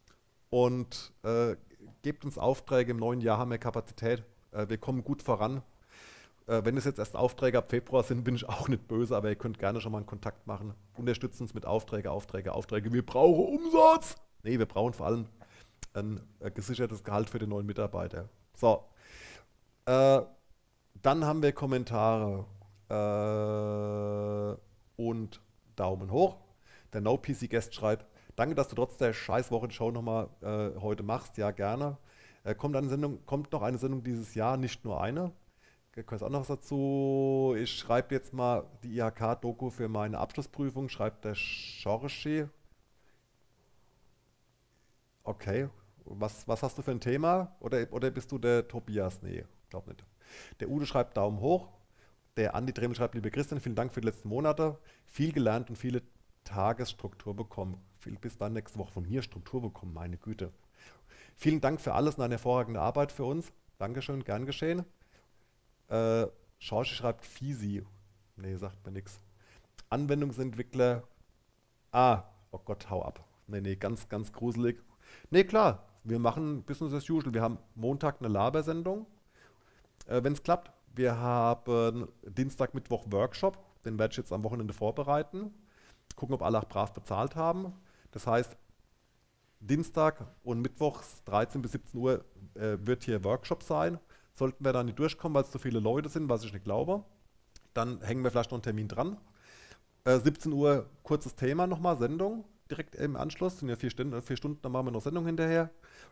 Und äh, gebt uns Aufträge. Im neuen Jahr haben wir Kapazität. Äh, wir kommen gut voran. Äh, wenn es jetzt erst Aufträge ab Februar sind, bin ich auch nicht böse, aber ihr könnt gerne schon mal einen Kontakt machen. Unterstützt uns mit Aufträge, Aufträge, Aufträge. Wir brauchen Umsatz! Nee, wir brauchen vor allem ein äh, gesichertes Gehalt für den neuen Mitarbeiter. So. Äh, dann haben wir Kommentare äh, und Daumen hoch. Der No-P C-Guest schreibt: Danke, dass du trotz der Scheißwoche die Show nochmal äh, heute machst. Ja, gerne. Äh, kommt, eine Sendung, kommt noch eine Sendung dieses Jahr, nicht nur eine. Ich weiß auch noch was dazu. Ich schreibe jetzt mal die I H K-Doku für meine Abschlussprüfung, schreibt der Schorschi. Okay. Was, was hast du für ein Thema? Oder, oder bist du der Tobias? Nee, glaub nicht. Der Udo schreibt Daumen hoch. Der Andi Dremel schreibt: Liebe Christian, vielen Dank für die letzten Monate. Viel gelernt und viele Tagesstruktur bekommen. Viel bis dann nächste Woche von mir Struktur bekommen, meine Güte. Vielen Dank für alles und eine hervorragende Arbeit für uns. Dankeschön, gern geschehen. Äh, Schorsch schreibt Fisi. Nee, sagt mir nichts. Anwendungsentwickler. Ah, oh Gott, hau ab. Nee, nee, ganz, ganz gruselig. Nee, klar, wir machen Business as usual. Wir haben Montag eine Labersendung, äh, wenn es klappt. Wir haben Dienstag, Mittwoch Workshop. Den werde ich jetzt am Wochenende vorbereiten. Gucken, ob alle auch brav bezahlt haben. Das heißt, Dienstag und Mittwochs dreizehn bis siebzehn Uhr äh, wird hier Workshop sein. Sollten wir da nicht durchkommen, weil es zu viele Leute sind, was ich nicht glaube, dann hängen wir vielleicht noch einen Termin dran. Äh, siebzehn Uhr kurzes Thema nochmal, Sendung direkt im Anschluss. Sind ja vier Stunden, vier Stunden, dann machen wir noch Sendung hinterher.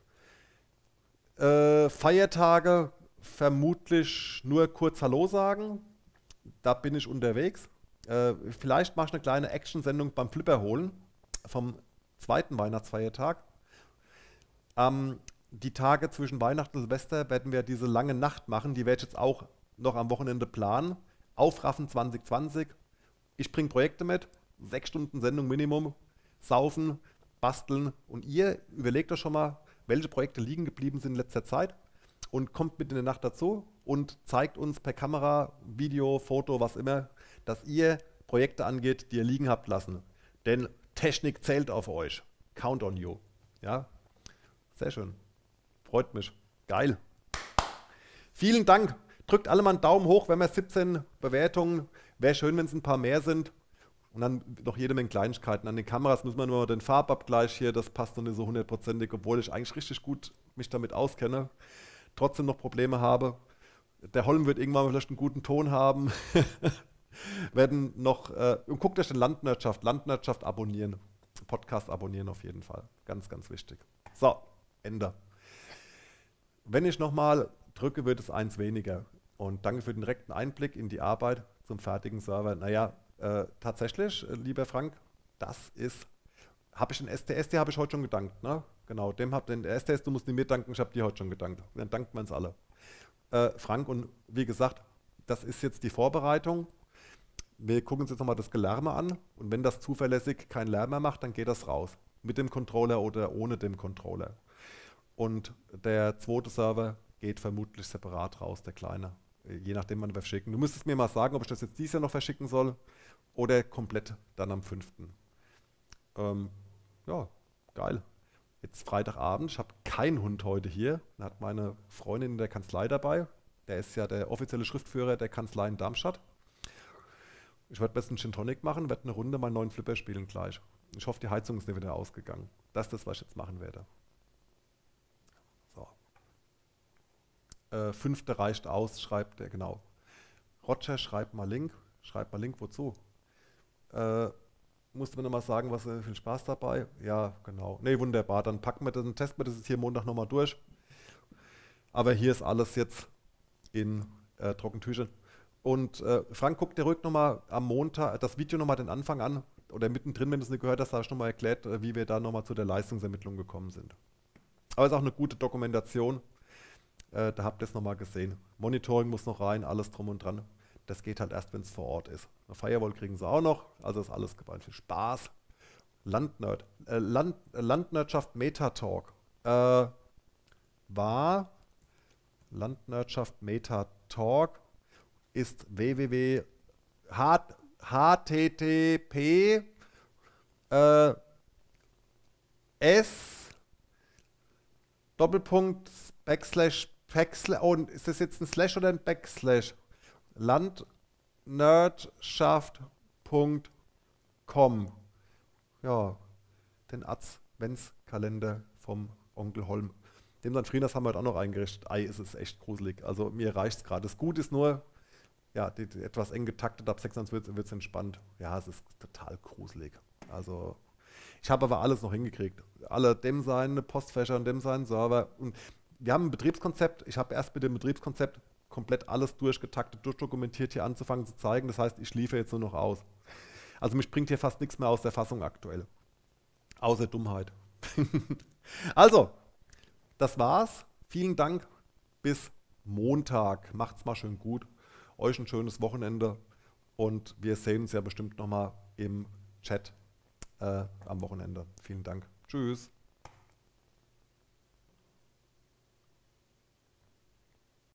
Äh, Feiertage vermutlich nur kurz Hallo sagen. Da bin ich unterwegs. Äh, vielleicht mache ich eine kleine Action-Sendung beim Flipper holen vom zweiten Weihnachtsfeiertag. Ähm, die Tage zwischen Weihnachten und Silvester werden wir diese lange Nacht machen. Die werde ich jetzt auch noch am Wochenende planen. Aufraffen zwanzig zwanzig. Ich bringe Projekte mit. Sechs Stunden Sendung Minimum. Saufen, basteln. Und ihr überlegt euch schon mal, welche Projekte liegen geblieben sind in letzter Zeit. Und kommt mit in der Nacht dazu und zeigt uns per Kamera, Video, Foto, was immer, dass ihr Projekte angeht, die ihr liegen habt lassen. Denn Technik zählt auf euch. Count on you. Ja, sehr schön. Freut mich. Geil. Vielen Dank. Drückt alle mal einen Daumen hoch, wenn wir siebzehn Bewertungen. Wäre schön, wenn es ein paar mehr sind. Und dann noch jede Menge Kleinigkeiten. An den Kameras müssen wir nur den Farbabgleich hier, das passt noch nicht so hundertprozentig, obwohl ich eigentlich richtig gut mich damit auskenne. Trotzdem noch Probleme habe. Der Holm wird irgendwann vielleicht einen guten Ton haben. Werden noch, äh, und guckt euch den Landwirtschaft, Landwirtschaft abonnieren. Podcast abonnieren auf jeden Fall. Ganz, ganz wichtig. So, Ende. Wenn ich nochmal drücke, wird es eins weniger. Und danke für den direkten Einblick in die Arbeit zum fertigen Server. Naja, äh, tatsächlich, äh, lieber Frank, das ist, habe ich den S T S, dir habe ich heute schon gedankt, ne? Genau, dem hab den S T S, du musst mir danken, ich habe dir heute schon gedankt. Dann danken wir uns alle. Äh, Frank, und wie gesagt, das ist jetzt die Vorbereitung. Wir gucken uns jetzt nochmal das Gelärme an und wenn das zuverlässig keinen Lärm mehr macht, dann geht das raus. Mit dem Controller oder ohne dem Controller. Und der zweite Server geht vermutlich separat raus, der kleine. Je nachdem, wann wir verschicken. Du müsstest mir mal sagen, ob ich das jetzt dieses Jahr noch verschicken soll oder komplett dann am fünften Ähm, ja, geil. Jetzt Freitagabend, ich habe keinen Hund heute hier. Da hat meine Freundin in der Kanzlei dabei. Der ist ja der offizielle Schriftführer der Kanzlei in Darmstadt. Ich werde jetzt einen Gin Tonic machen, werde eine Runde meinen neuen Flipper spielen gleich. Ich hoffe, die Heizung ist nicht wieder ausgegangen. Das ist das, was ich jetzt machen werde. So. Äh, fünfte reicht aus, schreibt er, genau. Roger, schreibt mal Link. Schreibt mal Link, wozu? Äh, musste mir nochmal sagen, was äh, viel Spaß dabei. Ja, genau. Ne, wunderbar. Dann packen wir das und testen wir das jetzt hier Montag nochmal durch. Aber hier ist alles jetzt in äh, Trockentüchern. Und äh, Frank, guck dir ruhig nochmal am Montag das Video nochmal den Anfang an. Oder mittendrin, wenn du es nicht gehört hast, habe ich nochmal erklärt, äh, wie wir da nochmal zu der Leistungsermittlung gekommen sind. Aber es ist auch eine gute Dokumentation. Äh, da habt ihr es nochmal gesehen. Monitoring muss noch rein, alles drum und dran. Das geht halt erst, wenn es vor Ort ist. Eine Firewall kriegen sie auch noch. Also ist alles geballt für Spaß. Landnerd. Äh, Land, äh, Landwirtschaft Metatalk. Äh, war Landwirtschaft Metatalk ist www http äh, s Doppelpunkt Backslash Backslash oh, ist das jetzt ein Slash oder ein Backslash? Landnördschaft Punkt com. Ja, den Adventskalender vom Onkel Holm. Dem San Frinas haben wir heute auch noch eingerichtet. Ei, ist es echt gruselig. Also mir reicht es gerade. Das Gute ist nur, ja, die, die etwas eng getaktet, ab sechsundzwanzig wird es entspannt. Ja, es ist total gruselig. Also, ich habe aber alles noch hingekriegt. Alle, dem seine Postfächer und dem seinen Server. Und wir haben ein Betriebskonzept. Ich habe erst mit dem Betriebskonzept komplett alles durchgetaktet, durchdokumentiert hier anzufangen zu zeigen. Das heißt, ich liefere jetzt nur noch aus. Also mich bringt hier fast nichts mehr aus der Fassung aktuell. Außer Dummheit. Also, das war's. Vielen Dank. Bis Montag. Macht's mal schön gut. Euch ein schönes Wochenende. Und wir sehen uns ja bestimmt nochmal im Chat äh, am Wochenende. Vielen Dank. Tschüss.